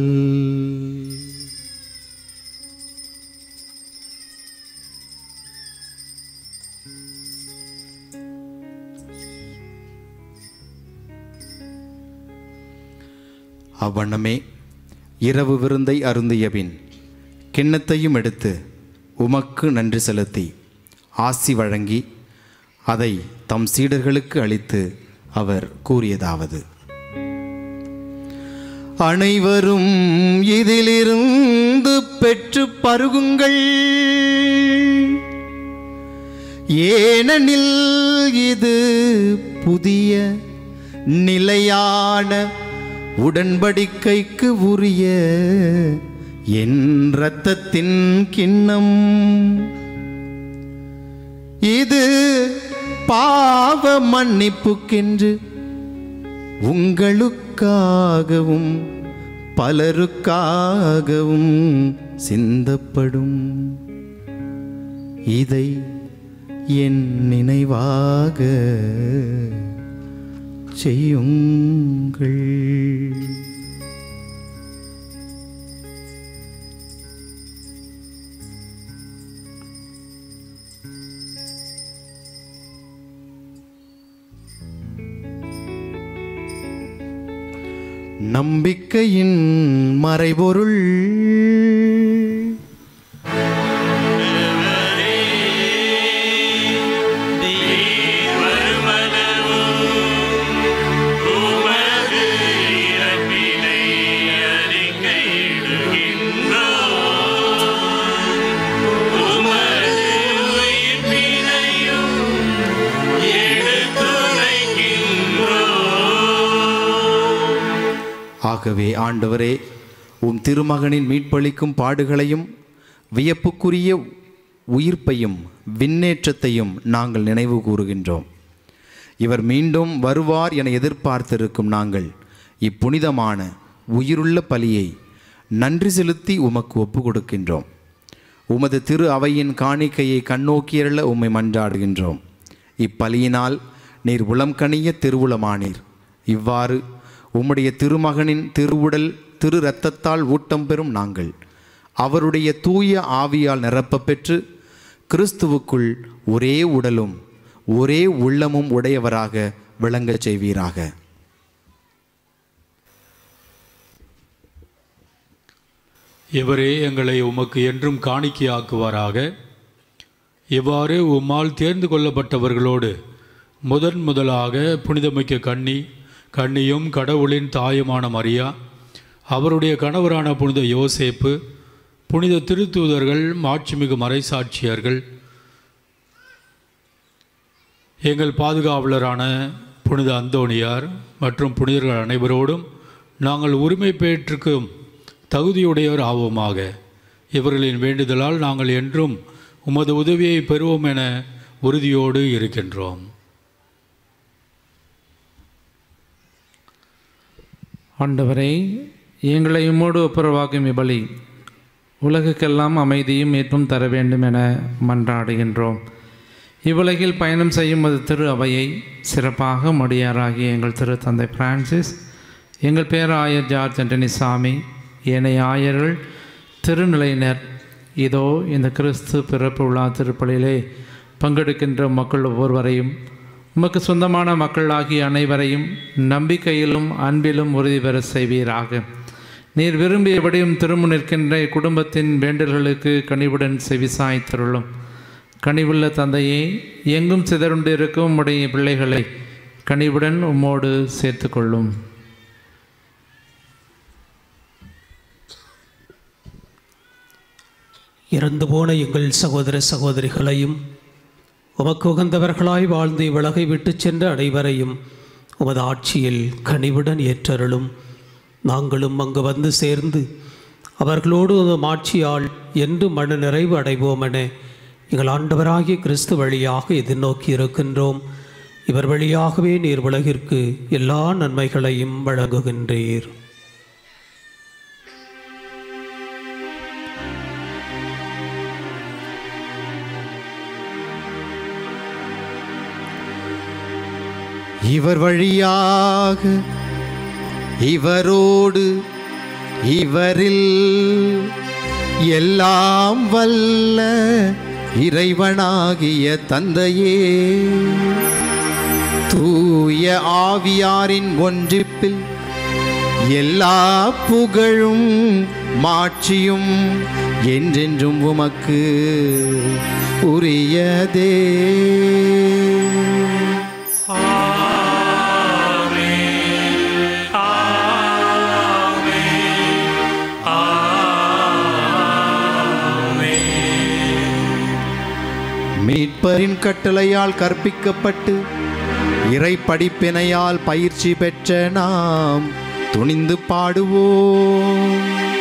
அவ்வண்ணமே இரவு விருந்தை அருந்தியபின் கிண்ணத்தையும் எடுத்து உமக்கு நன்றி செலுத்தி ஆசி வழங்கி அதை தம் சீடர்களுக்கு அளித்து அவர் கூறியதாவது: அனைவரும் இதிலிருந்து பெற்று பருகுங்கள், ஏனெனில் இது புதிய நிலையான உடன்படிக்கைக்கு உரிய என் இரத்தத்தின் கிண்ணம். இது பாவ மன்னிப்புக்கென்று உங்களுக்காகவும் பலருக்காகவும் சிந்தப்படும். இதை என் நினைவாக செய்யுங்கள். நம்பிக்கையின் மறைபொருள். ஆகவே ஆண்டவரே, உம் திருமகனின் மீட்பளிக்கும் பாடுகளையும் வியப்புக்குரிய உயிர்ப்பையும் விண்ணேற்றத்தையும் நாங்கள் நினைவு கூறுகின்றோம். இவர் மீண்டும் வருவார் என எதிர்பார்த்திருக்கும் நாங்கள் இப்புனிதமான உயிருள்ள பலியை நன்றி செலுத்தி உமக்கு ஒப்பு கொடுக்கின்றோம். உமது திரு அவையின் காணிக்கையை கண்ணோக்கியருள உம்மை மன்றாடுகின்றோம். இப்பலியினால் நீர் உளம் கனிய திருவுளமானீர். இவ்வாறு உம்முடைய திருமகனின் திருவுடல் திரு இரத்தத்தால் ஊட்டம் பெறும் நாங்கள் அவருடைய தூய ஆவியால் நிரப்ப பெற்று கிறிஸ்துவுக்குள் ஒரே உடலும் ஒரே உள்ளமும் உடையவராக விளங்கச் செய்வீராக. இவரே எங்களை உமக்கு என்றும் காணிக்கையாக்குவாராக. இவ்வாறு உம்மால் தேர்ந்து கொள்ளப்பட்டவர்களோடு முதலாக புனிதமிக்க கன்னியும் கடவுளின் தாயுமான மரியா, அவருடைய கணவரான புனித யோசேப்பு, புனித திருத்தூதர்கள், மாட்சிமிகு மறைசாட்சியர்கள், எங்கள் பாதுகாவலரான புனித அந்தோணியார் மற்றும் புனிதர்கள் அனைவரோடும் நாங்கள் உரிமை பெற்றுக்கும் தகுதியுடையோர் ஆவோமாக. இவர்களின் வேண்டுதலால் நாங்கள் என்றும் உமது உதவியை பெறுவோம் என உறுதியோடு இருக்கின்றோம். ஆண்டவரே, எங்களை உம்மோடு ஒப்புரவாக்கும் இபலி உலகுக்கெல்லாம் அமைதியும் மீட்பும் தர வேண்டும் என மன்றாடுகின்றோம். இவ்வுலகில் பயணம் செய்யும் அது திரு அவையை சிறப்பாக மடியாராகிய எங்கள் திரு தந்தை பிரான்சிஸ், எங்கள் பேராயர் ஜார்ஜ் ஆண்டனி சாமி, ஏனைய ஆயர்கள், திருநிலையினர், இதோ இந்த கிறிஸ்து பிறப்பு விழா திருப்பலியிலே பங்கெடுக்கின்ற மக்கள் ஒவ்வொருவரையும், உமக்கு சொந்தமான மக்களாகிய அனைவரையும் நம்பிக்கையிலும் அன்பிலும் உறுதி பெற செய்வீராக. நீர் விரும்பியபடியும் திரும்ப நிற்கின்ற குடும்பத்தின் வேண்டல்களுக்கு கனிவுடன் செவிசாய்த்தருளும். கனிவுள்ள தந்தையே, எங்கும் சிதறுண்டு இருக்கும் உம்முடைய பிள்ளைகளை கனிவுடன் உம்மோடு சேர்த்து கொள்ளும். இறந்து போன எங்கள் சகோதர சகோதரிகளையும் உமக்கு உகந்தவர்களாய் வாழ்ந்து இவ்வுலகை விட்டு சென்ற அனைவரையும் உமது ஆட்சியில் கனிவுடன் ஏற்றருளும். நாங்களும் அங்கு வந்து சேர்ந்து அவர்களோடு உமது ஆட்சியால் என்று மன நிறைவு அடைவோம் என எங்கள் ஆண்டவராகிய கிறிஸ்து வழியாக எதிர்நோக்கி இருக்கின்றோம். இவர் வழியாகவே நீர் உலகிற்கு எல்லா நன்மைகளையும் வழங்குகின்றீர். இவர் வழியாக, இவரோடு, இவரில் எல்லாம் வல்ல இறைவனாகிய தந்தையே, தூய ஆவியாரின் ஒன்றிப்பில் எல்லா புகழும் மாட்சியும் என்றென்றும் உமக்கு உரியதே. மீட்பரின் கட்டளையால் கற்பிக்கப்பட்டு இறை படிப்பினையால் பயிற்சி பெற்ற நாம் துணிந்து பாடுவோம்.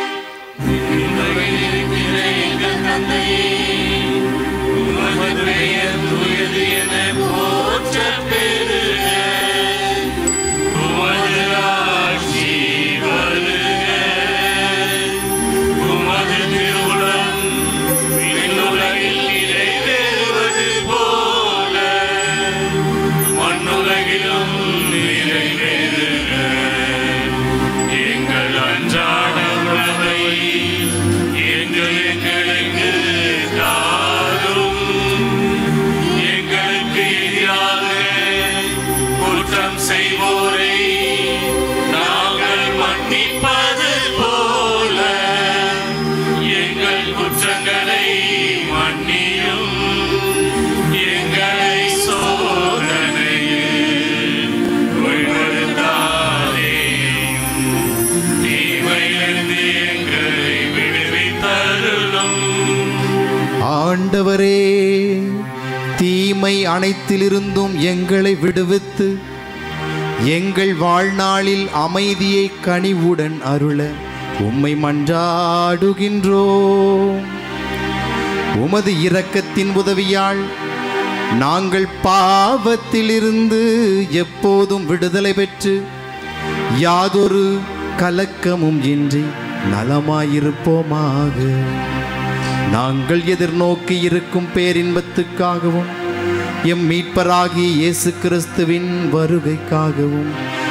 ஆண்டவரே, தீமை அனைத்திலிருந்தும் எங்களை விடுவித்து எங்கள் வாழ்நாளில் அமைதியை கனிவுடன் அருள உம்மை மன்றாடுகின்றோம். உமது இரக்கத்தின் உதவியால் நாங்கள் பாவத்திலிருந்து எப்போதும் விடுதலை பெற்று யாதொரு கலக்கமும் இன்றி நலமாயிருப்போமாக. நாங்கள் எதிர்நோக்கி இருக்கும் பேரின்பத்துக்காகவும் எம் மீட்பராகி இயேசு கிறிஸ்துவின் வருகைக்காகவும்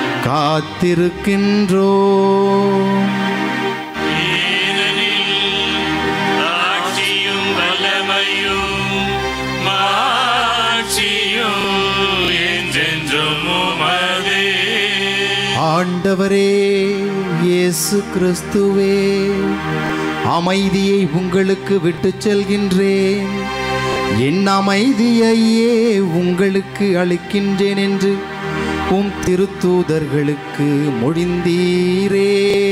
காத்திருக்கின்றோம். ஆண்டவரே இயேசு கிறிஸ்துவே, அமைதியை உங்களுக்கு விட்டுச் செல்கின்றேன், என் அமைதியையே உங்களுக்கு அளிக்கின்றேன் என்று உம் திருத்தூதர்களுக்கு மொழிந்தீரே.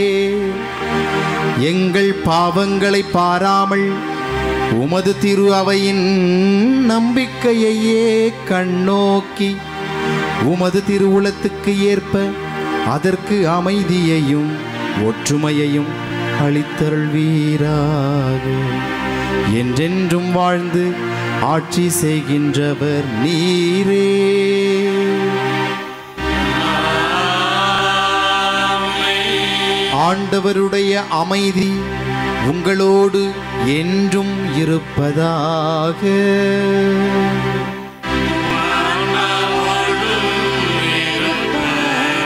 எங்கள் பாவங்களை பாராமல் உமது திரு அவையின் நம்பிக்கையையே கண்ணோக்கி உமது திருவுளத்துக்கு ஏற்ப அதற்கு அமைதியையும் ஒற்றுமையையும் அளித்தருள்வீராக. என்றென்றும் வாழ்ந்து ஆட்சி செய்கின்றவர் நீரே. ஆண்டவருடைய அமைதி உங்களோடு என்றும் இருப்பதாக.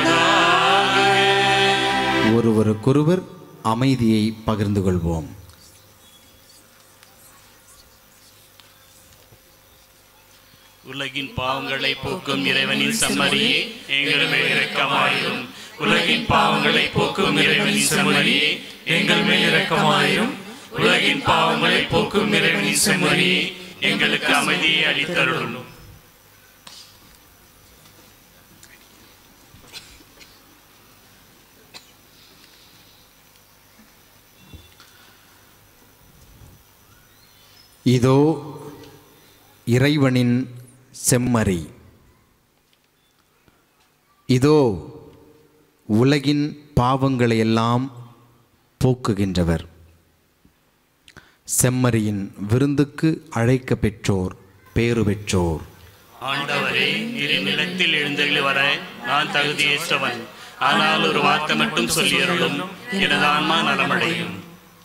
ஒருவருக்கொருவர் அமைதியை பகிர்ந்து கொள்வோம். உலகின் பாவங்களை போக்கும் இறைவனின் செம்மறியே எங்கள் மேல் இரக்கமாயிரும். உலகின் பாவங்களை போக்கும் இறைவனின் செம்மறியே எங்கள் மேல் இரக்கமாயிரும். உலகின் பாவங்களை போக்கும் இறைவனின் செம்மறியே எங்களுக்கு அமைதியை அளித்தருளும். இதோ இறைவனின் செம்மறி, இதோ உலகின் பாவங்களை எல்லாம் போக்குகின்றவர். செம்மறியின் விருந்துக்கு அழைக்க பெற்றோர் பேறு பெற்றோர். ஆண்டவரே, இரு நிலத்தில் எழுந்தருளி வர நான் தகுதியேற்றவன். ஆனால் ஒரு வார்த்தை மட்டும் சொல்லியருளும், எனது ஆன்மா நலமடையும்.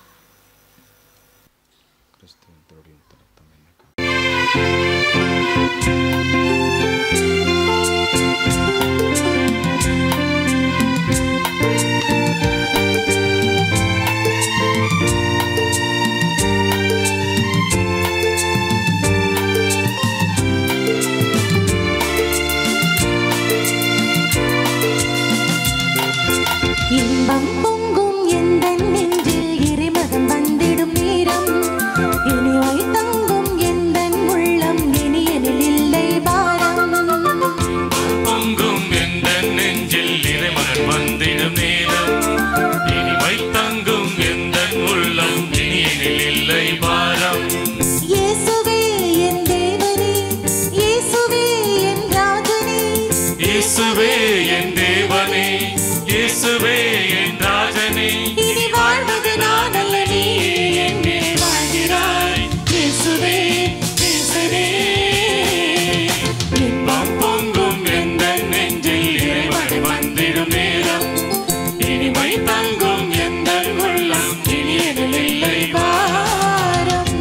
இன்பம் பொங்கும் எந்தன் நெஞ்சில் இறைமகன் வந்திடும் நேரம், இனிமை தங்கும் எந்தன் உள்ளம் இனியனில் இல்லை பாரம். பொங்கும் எந்தன் நெஞ்சில் இறைமகன் வந்திடும் நேரம், இனிமை தங்கும் எந்தன் உள்ளம் இனியனில் இல்லை பாரம். இயேசுவே என் தேவனே, இயேசுவே என் ராஜனே, இயேசுவே என் தேவனே, இயேசுவே என் ராஜனே, இனி வாழ்வது நான் அல்ல நீயே என்னே வாழ்கிறாய். இயேசுவே நேசரே, இன்பம் பொங்கும் எந்தன் நெஞ்சில் இறைவன் வந்திடும் நேரம், இனிமை தங்கும் எந்தன் உள்ளம் இனியனில் இல்லை பாரம்.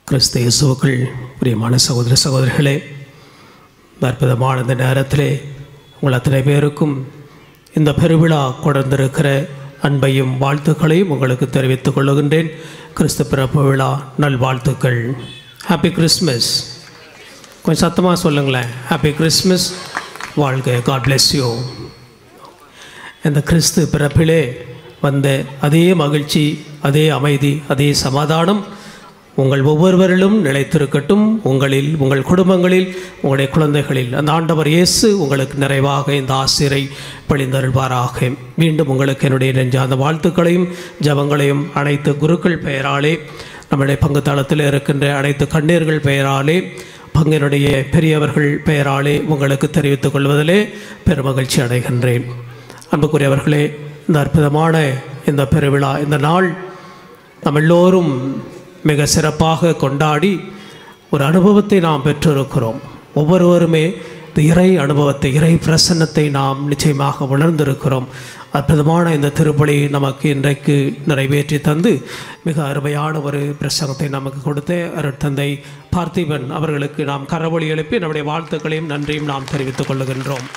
கிறிஸ்து இயேசுவுக்குள் பிரியமான சகோதர சகோதரிகளே, அற்புதமான இந்த நேரத்திலே உங்கள் அத்தனை பேருக்கும் இந்த பெருவிழா கொண்டிருக்கிற அன்பையும் வாழ்த்துக்களையும் உங்களுக்கு தெரிவித்துக் கொள்ளுகின்றேன். கிறிஸ்து பிறப்பு விழா நல்வாழ்த்துக்கள். Happy Christmas. கொஞ்சம் சத்தமாக சொல்லுங்களேன். Happy Christmas. வாழ்க. God bless you. இந்த கிறிஸ்து பிறப்பிலே வந்த அதே மகிழ்ச்சி, அதே அமைதி, அதே சமாதானம் உங்கள் ஒவ்வொருவரிலும் நிலைத்திருக்கட்டும். உங்களில், உங்கள் குடும்பங்களில், உங்களுடைய குழந்தைகளில் அந்த ஆண்டவர் இயேசு உங்களுக்கு நிறைவாக இந்த ஆசிரை பொழிந்தருள்வாராக. மீண்டும் உங்களுக்கு என்னுடைய நெஞ்சார்ந்த வாழ்த்துக்களையும் ஜபங்களையும் அனைத்து குருக்கள் பெயராலே, நம்முடைய பங்கு தளத்தில் இருக்கின்ற அனைத்து கண்ணீர்கள் பெயராலே, பங்கினுடைய பெரியவர்கள் பெயராலே உங்களுக்கு தெரிவித்துக் கொள்வதிலே பெருமகிழ்ச்சி அடைகின்றேன். அன்புக்குரியவர்களே, இந்த அற்புதமான இந்த பெருவிழா, இந்த நாள் நம்ம எல்லோரும் மிக சிறப்பாக கொண்டாடி ஒரு அனுபவத்தை நாம் பெற்றிருக்கிறோம். ஒவ்வொருவருமே இந்த இறை அனுபவத்தை, இறை பிரசன்னத்தை நாம் நிச்சயமாக உணர்ந்திருக்கிறோம். அற்புதமான இந்த திருப்பலி நமக்கு இன்றைக்கு நிறைவேற்றி தந்து மிக அருமையான ஒரு பிரசங்கத்தை நமக்கு கொடுத்த அருட்தந்தை பார்த்திபன் அவர்களுக்கு நாம் கரவொலி எழுப்பி நம்முடைய வாழ்த்துக்களையும் நன்றியும் நாம் தெரிவித்துக் கொள்ளுகின்றோம்.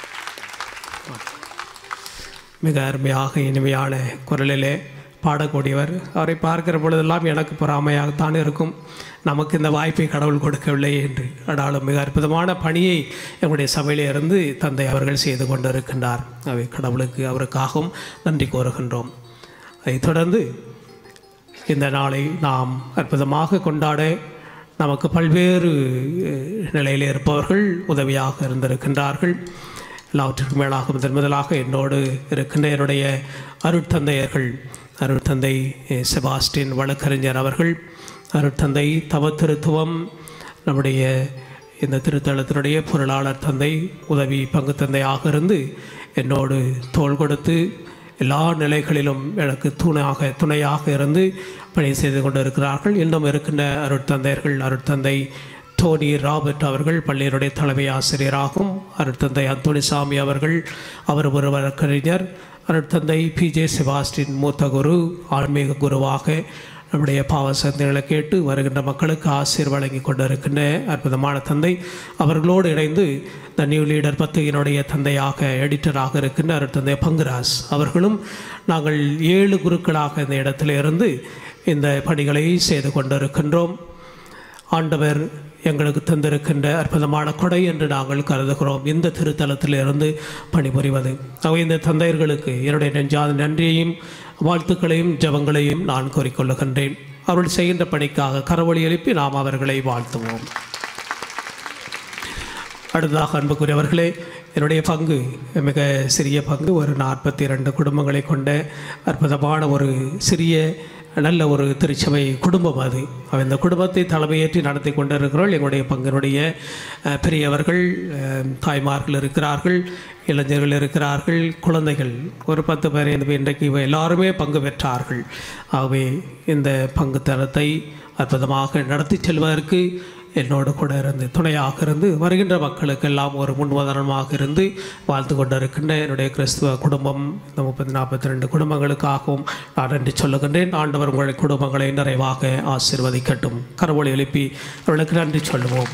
மிக அருமையாக இனிமையான குரலிலே பாடக்கூடியவர். அவரை பார்க்கிற பொழுதெல்லாம் எனக்கு பொறாமையாகத்தான் இருக்கும், நமக்கு இந்த வாய்ப்பை கடவுள் கொடுக்கவில்லை என்று. ஆனாலும் மிக அற்புதமான பணியை எங்களுடைய சபையிலே இருந்து தந்தை அவர்கள் செய்து கொண்டிருக்கின்றார். அவை கடவுளுக்கு அவருக்காகவும் நன்றி கூறுகின்றோம். அதைத் தொடர்ந்து இந்த நாளை நாம் அற்புதமாக கொண்டாட நமக்கு பல்வேறு நிலையில் இருப்பவர்கள் உதவியாக இருந்திருக்கின்றார்கள். எல்லாவற்றிற்கும் மேலாக முதலாக என்னோடு இருக்கின்ற என்னுடைய அருட்தந்தையர்கள், அருட்தந்தை செபாஸ்டின் வழக்கறிஞர் அவர்கள், அருட்தந்தை தவத்திருத்துவம் நம்முடைய இந்த திருத்தலத்தினுடைய பொருளாளர் தந்தை, உதவி பங்கு தந்தையாக இருந்து என்னோடு தோள் கொடுத்து எல்லா நிலைகளிலும் எனக்கு துணையாக இருந்து பணி செய்து கொண்டிருக்கிறார்கள். இன்னும் இருக்கின்ற அருட்தந்தையர்கள், அருட்தந்தை டோனி ராபர்ட் அவர்கள் பள்ளியினுடைய தலைமை ஆசிரியராகும், அருட்தந்தை அந்தோணிசாமி அவர்கள் அவர் ஒரு வழக்கறிஞர், அருட்தந்தை PJ செபாஸ்டின் மூத்த குரு, ஆன்மீக குருவாக நம்முடைய பாவ சந்தைகளை கேட்டு வருகின்ற மக்களுக்கு ஆசிரியர் வழங்கி கொண்டிருக்கின்ற அற்புதமான தந்தை. அவர்களோடு இணைந்து த நியூ லீடர் பத்திரிகையினுடைய தந்தையாக, எடிட்டராக இருக்கின்ற அருட்தந்தை பங்குராஸ் அவர்களும் நாங்கள் 7 குருக்களாக இந்த இடத்துல இருந்து இந்த பணிகளை செய்து கொண்டிருக்கின்றோம். ஆண்டவர் எங்களுக்கு தந்திருக்கின்ற அற்புதமான கொடை என்று நாங்கள் கருதுகிறோம் இந்த திருத்தலத்தில் இருந்து பணிபுரிவது. அவை இந்த தந்தையர்களுக்கு என்னுடைய நெஞ்சாத நன்றியையும் வாழ்த்துக்களையும் ஜபங்களையும் நான் கூறிக்கொள்ளுகின்றேன். அவர்கள் செய்கின்ற பணிக்காக கரவொலி எழுப்பி நாம் அவர்களை வாழ்த்துவோம். அடுத்ததாக அன்புக்குரியவர்களே, என்னுடைய பங்கு மிக சிறிய பங்கு, ஒரு 42 குடும்பங்களை கொண்ட அற்புதமான ஒரு சிறிய நல்ல ஒரு திருச்சபை குடும்பம் அது. இந்த குடும்பத்தை தலைமையேற்றி நடத்தி கொண்டிருக்கிறோம். எங்களுடைய பங்கினுடைய பெரியவர்கள், தாய்மார்கள் இருக்கிறார்கள், இளைஞர்கள் இருக்கிறார்கள், குழந்தைகள் ஒரு 10 பேர் இன்றைக்கு எல்லாருமே பங்கு பெற்றார்கள். ஆகவே இந்த பங்கு தளத்தை அற்புதமாக நடத்தி செல்வதற்கு என்னோடு கூட இருந்து துணையாக இருந்து வருகின்ற மக்களுக்கெல்லாம் ஒரு முன்னுதாரணமாக இருந்து வாழ்த்து கொண்டிருக்கின்ற என்னுடைய கிறிஸ்துவ குடும்பம், இந்த 42 குடும்பங்களுக்காகவும் நான் நன்றி சொல்லுகின்றேன். ஆண்டவர் உங்களுடைய குடும்பங்களை நிறைவாக ஆசீர்வதிக்கட்டும். கரவொலி எழுப்பி அவர்களுக்கு நன்றி சொல்லுவோம்.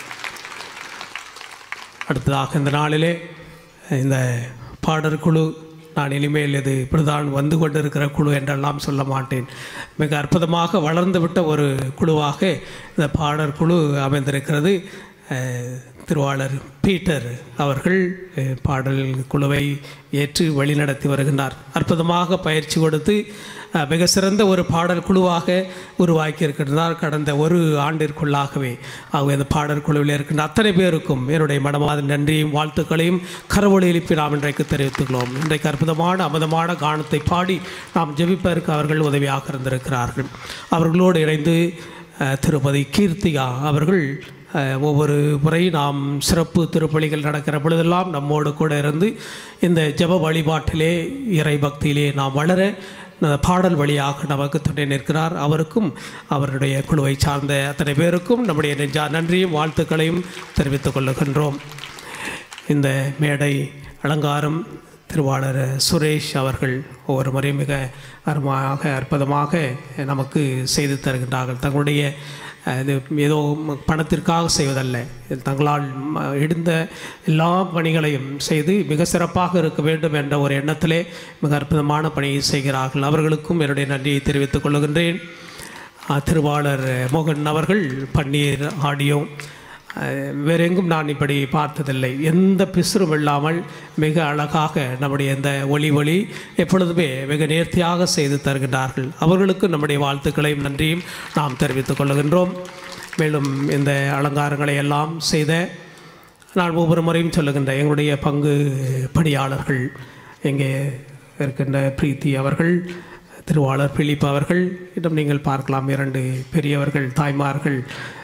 அடுத்ததாக இந்த நாளிலே இந்த பாடற் குழு, நான் இனிமேல் இது இப்படிதான் வந்து கொண்டிருக்கிற குழு என்றெல்லாம் சொல்ல மாட்டேன். மிக அற்புதமாக வளர்ந்து விட்ட ஒரு குழுவாக இந்த பாடற் குழு அமைந்திருக்கிறது. திருவாளர் பீட்டர் அவர்கள் பாடல் குழுவை ஏற்று வழிநடத்தி வருகின்றார். அற்புதமாக பயிற்சி கொடுத்து மிக சிறந்த ஒரு பாடல் குழுவாக உருவாக்கி இருக்கின்றார் கடந்த ஒரு ஆண்டிற்குள்ளாகவே. ஆகவே இந்த பாடல் குழுவில் இருக்கின்ற அத்தனை பேருக்கும் என்னுடைய மனமாத நன்றியும் வாழ்த்துக்களையும் கரவொலி எழுப்பி நாம் இன்றைக்கு தெரிவித்துள்ளோம். இன்றைக்கு அற்புதமான அமுதமான கானத்தை பாடி நாம் ஜெபிப்பதற்கு அவர்கள் உதவியாக இருந்திருக்கிறார்கள். அவர்களோடு இணைந்து திருப்பதி கீர்த்திகா அவர்கள் ஒவ்வொரு முறை நாம் சிறப்பு திருப்பலிகள் நடக்கிற பொழுதெல்லாம் நம்மோடு கூட இருந்து இந்த ஜெப வழிபாட்டிலே, இறை பக்தியிலே நாம் வளர பாடல் வழியாக நமக்கு துணை நிற்கிறார். அவருக்கும் அவருடைய குழுவை சார்ந்த அத்தனை பேருக்கும் நம்முடைய நன்றியும் வாழ்த்துக்களையும் தெரிவித்துக் கொள்ளுகின்றோம். இந்த மேடை அலங்காரம் திருவாளர் சுரேஷ் அவர்கள் ஒவ்வொரு முறையும் மிக அற்புதமாக நமக்கு செய்து தருகின்றார்கள். தங்களுடைய இது ஏதோ பணத்திற்காக செய்வதல்ல, தங்களால் எடுத்த எல்லா பணிகளையும் செய்து மிக சிறப்பாக இருக்க வேண்டும் என்ற ஒரு எண்ணத்திலே மிக அற்புதமான பணியை செய்கிறார்கள். அவர்களுக்கும் என்னுடைய நன்றியை தெரிவித்துக் கொள்கின்றேன். திருவாளர் மோகன் அவர்கள் பன்னீர் ஆடியோ வேறு எங்கும் நான் இப்படி பார்த்ததில்லை. எந்த பிசுறும் இல்லாமல் மிக அழகாக நம்முடைய இந்த ஒளி எப்பொழுதுமே மிக நேர்த்தியாக செய்து தருகின்றார்கள். அவர்களுக்கு நம்முடைய வாழ்த்துக்களையும் நன்றியும் நாம் தெரிவித்துக் கொள்கின்றோம். மேலும் இந்த அலங்காரங்களை எல்லாம் செய்த நான் ஒவ்வொரு முறையும் சொல்லுகின்ற எங்களுடைய பங்கு பணியாளர்கள் இங்கே இருக்கின்ற பிரீத்தி அவர்கள், திருவாளர் பிலிப் அவர்கள், இன்னும் நீங்கள் பார்க்கலாம் 2 பெரியவர்கள் தாய்மார்கள்,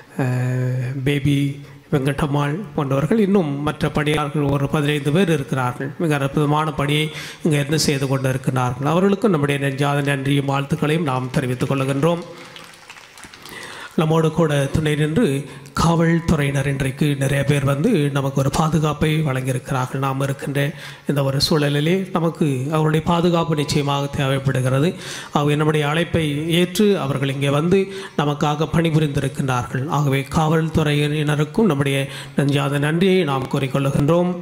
பேபி வெங்கடம்மாள் போன்றவர்கள், இன்னும் மற்ற பணியாளர்கள் ஒரு 15 பேர் இருக்கிறார்கள். மிக அற்புதமான பணியை இங்கே இருந்து செய்து கொண்டு இருக்கிறார்கள். அவர்களுக்கும் நம்முடைய நெஞ்சாத நன்றியும் வாழ்த்துக்களையும் நாம் தெரிவித்துக் கொள்கின்றோம். நம்மோடு கூட துணை நின்று காவல்துறையினர் இன்றைக்கு நிறைய பேர் வந்து நமக்கு ஒரு பாதுகாப்பை வழங்கியிருக்கிறார்கள். நாம் இருக்கின்ற இந்த ஒரு சூழலிலே நமக்கு அவருடைய பாதுகாப்பு நிச்சயமாக தேவைப்படுகிறது. அவங்க நம்முடைய அழைப்பை ஏற்று அவர்கள் இங்கே வந்து நமக்காக பணிபுரிந்திருக்கின்றார்கள். ஆகவே காவல்துறையினருக்கும் நம்முடைய நெஞ்சாத நன்றியை நாம் கூறிக்கொள்ளுகின்றோம்.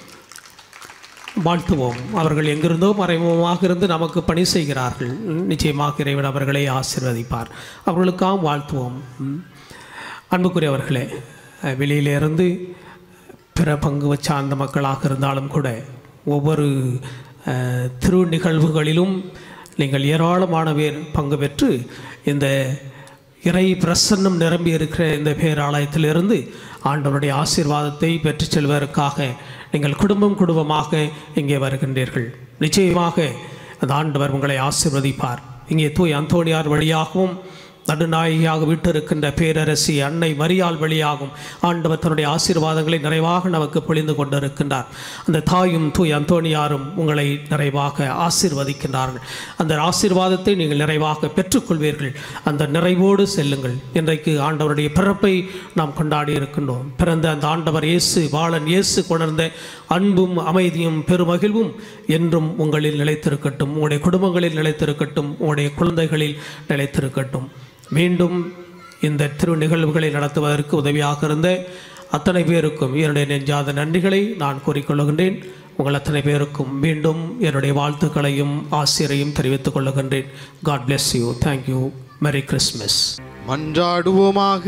வாழ்த்துவோம். அவர்கள் எங்கிருந்தோ மறைமுகமாக இருந்து நமக்கு பணி செய்கிறார்கள். நிச்சயமாக இறைவன் அவர்களை ஆசீர்வதிப்பார். அவர்களுக்காக வாழ்த்துவோம். அன்புக்குரியவர்களே, வெளியிலிருந்து பிற பங்கு சார்ந்த மக்களாக இருந்தாலும் கூட ஒவ்வொரு திரு நிகழ்வுகளிலும் நீங்கள் ஏராளமான பேர் பங்கு பெற்று இந்த இறை பிரசன்னம் நிரம்பி இருக்கிற இந்த பேராலயத்திலிருந்து ஆண்டவருடைய ஆசீர்வாதத்தை பெற்றுச் செல்வதற்காக நீங்கள் குடும்பமாக இங்கே வருகின்றீர்கள். நிச்சயமாக அந்த ஆண்டவர் உங்களை ஆசீர்வதிப்பார். இங்கே தூய் அந்தோணியார் வழியாகவும் நடுநாயகியாக விட்டிருக்கின்ற பேரரசி அன்னை மரியாள் வழியாகும் ஆண்டவர் தன்னுடைய ஆசீர்வாதங்களை நிறைவாக நமக்கு பொழிந்து கொண்டிருக்கின்றார். அந்த தாயும் தூய் அந்தோணியாரும் உங்களை நிறைவாக ஆசீர்வதிக்கின்றார்கள். அந்த ஆசீர்வாதத்தை நீங்கள் நிறைவாக பெற்றுக்கொள்வீர்கள். அந்த நிறைவோடு செல்லுங்கள். இன்றைக்கு ஆண்டவருடைய பிறப்பை நாம் கொண்டாடி இருக்கின்றோம். பிறந்த அந்த ஆண்டவர் இயேசு, பாலன் இயேசு கொணர்ந்த அன்பும் அமைதியும் பெருமகிழ்வும் என்றும் உங்களில் நிலைத்திருக்கட்டும், உங்களுடைய குடும்பங்களில் நிலைத்திருக்கட்டும், உங்களுடைய குழந்தைகளில் நிலைத்திருக்கட்டும். மீண்டும் இந்த திரு நிகழ்வுகளை நடத்துவதற்கு உதவியாக இருந்த அத்தனை பேருக்கும் என்னுடைய நெஞ்சாத நன்றிகளை நான் கூறிக்கொள்ளுகின்றேன். உங்கள் அத்தனை பேருக்கும் மீண்டும் என்னுடைய வாழ்த்துக்களையும் ஆசிரியரையும் தெரிவித்துக் கொள்ளுகின்றேன். God bless you. Thank you. Merry Christmas. மன்றாடுவோமாக.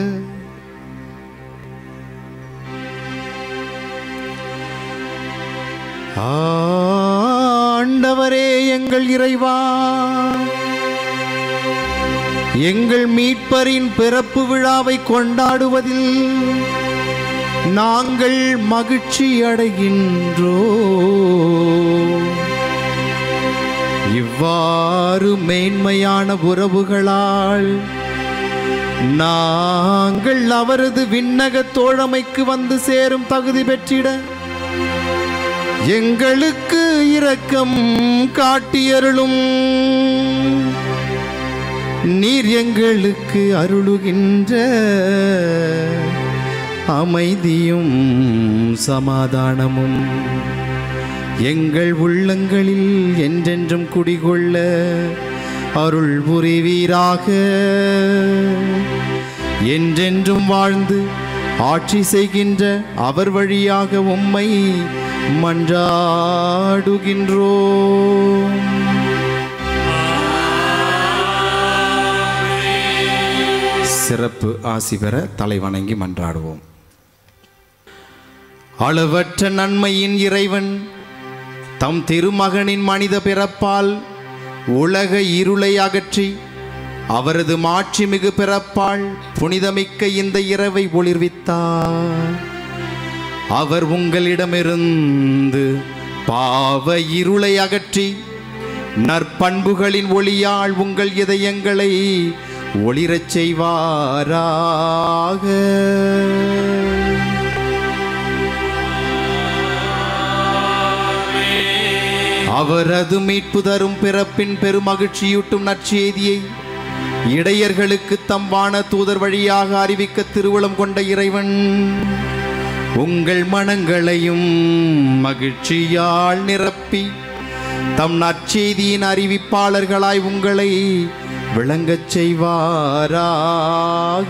ஆண்டவரே எங்கள் இறைவா, எங்கள் மீட்பரின் பிறப்பு விழாவை கொண்டாடுவதில் நாங்கள் மகிழ்ச்சி அடைகின்றோம். இவ்வாறு மேன்மையான உறவுகளால் நாங்கள் அவரது விண்ணக தோழமைக்கு வந்து சேரும் தகுதி பெற்றிட எங்களுக்கு இரக்கம் காட்டியருளும். நீர் எங்களுக்கு அருளுகின்ற அமைதியும் சமாதானமும் எங்கள் உள்ளங்களில் என்றென்றும் குடிகொள்ள அருள் புரிவீராக. என்றென்றும் வாழ்ந்து ஆட்சி செய்கின்ற அவர் வழியாக உம்மை மன்றாடுகின்றோம். சிறப்பு ஆசி பெற தலை வணங்கி மன்றாடுவோம். அளவற்ற நன்மையின் இறைவன் தம் திருமகனின் மனித பிறப்பால் உலக இருளை அகற்றி அவரது மாட்சிமிகு பிறப்பால் புனிதமிக்க இந்த இரவை ஒளிர்வித்தார். அவர் உங்களிடமிருந்து பாவ இருளை அகற்றி நற்பண்புகளின் ஒளியால் உங்கள் இதயங்களை ஒளிரச் செய்வாராக. அவரது மீட்பு தரும் பிறப்பின் பெருமகிழ்ச்சியூட்டும் நற்செய்தியை இடையர்களுக்கு தம் வான தூதர் வழியாக அறிவிக்க திருவுளம் கொண்ட இறைவன் உங்கள் மனங்களையும் மகிழ்ச்சியால் நிரப்பி தம் நற்செய்தியின் அறிவிப்பாளர்களாய் உங்களை விளங்கச் செய்வாராக.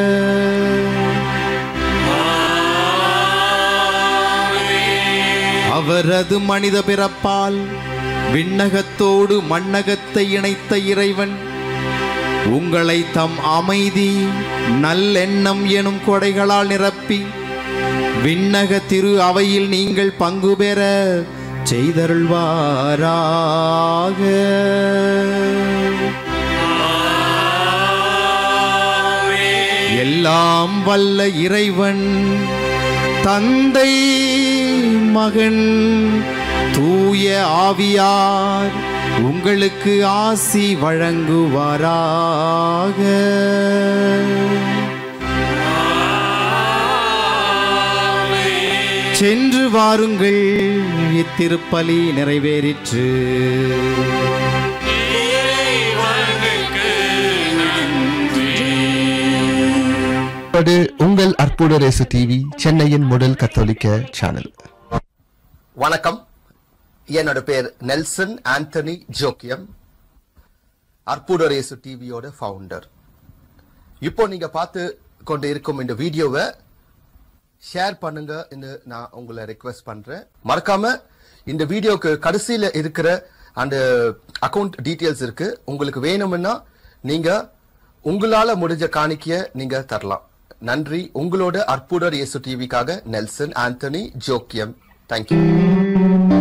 அவரது மனித பிறப்பால் விண்ணகத்தோடு மண்ணகத்தை இணைத்த இறைவன் உங்களை தம் அமைதி நல்லெண்ணம் எனும் கொடைகளால் நிரப்பி விண்ணக திரு அவையில் நீங்கள் பங்கு பெற செய்தருள்வாராக. எல்லாம் வல்ல இறைவன் தந்தை மகன் தூய ஆவியார் உங்களுக்கு ஆசி வழங்குவாராக. சென்று வாருங்கள், இத்திருப்பலி நிறைவேறிற்று. உங்கள் அற்புத ரேசு டிவி, சென்னையின் முதல் கத்தோலிக்க சேனல். வணக்கம், என்னோட பேர் நெல்சன் ஆண்டனி ஜோக்கியம், அற்புத ரேசு டிவியோட ஃபவுண்டர். இப்போ நீங்க பார்த்து கொண்டு இருக்கும் இந்த வீடியோவை ஷேர் பண்ணுங்க நான் உங்களை ரெக்வெஸ்ட் பண்றேன். மறக்காம இந்த வீடியோக்கு கடைசியில இருக்கிற அந்த அக்கவுண்ட் டீடைல்ஸ் இருக்கு. உங்களுக்கு வேணும்னா நீங்க உங்களால முடிஞ்ச காணிக்கைய நீங்க தரலாம். நன்றி. உங்களோட அற்புத இயேசு டிவிக்காக நெல்சன் ஆண்டனி ஜோக்கியம். தேங்க்யூ.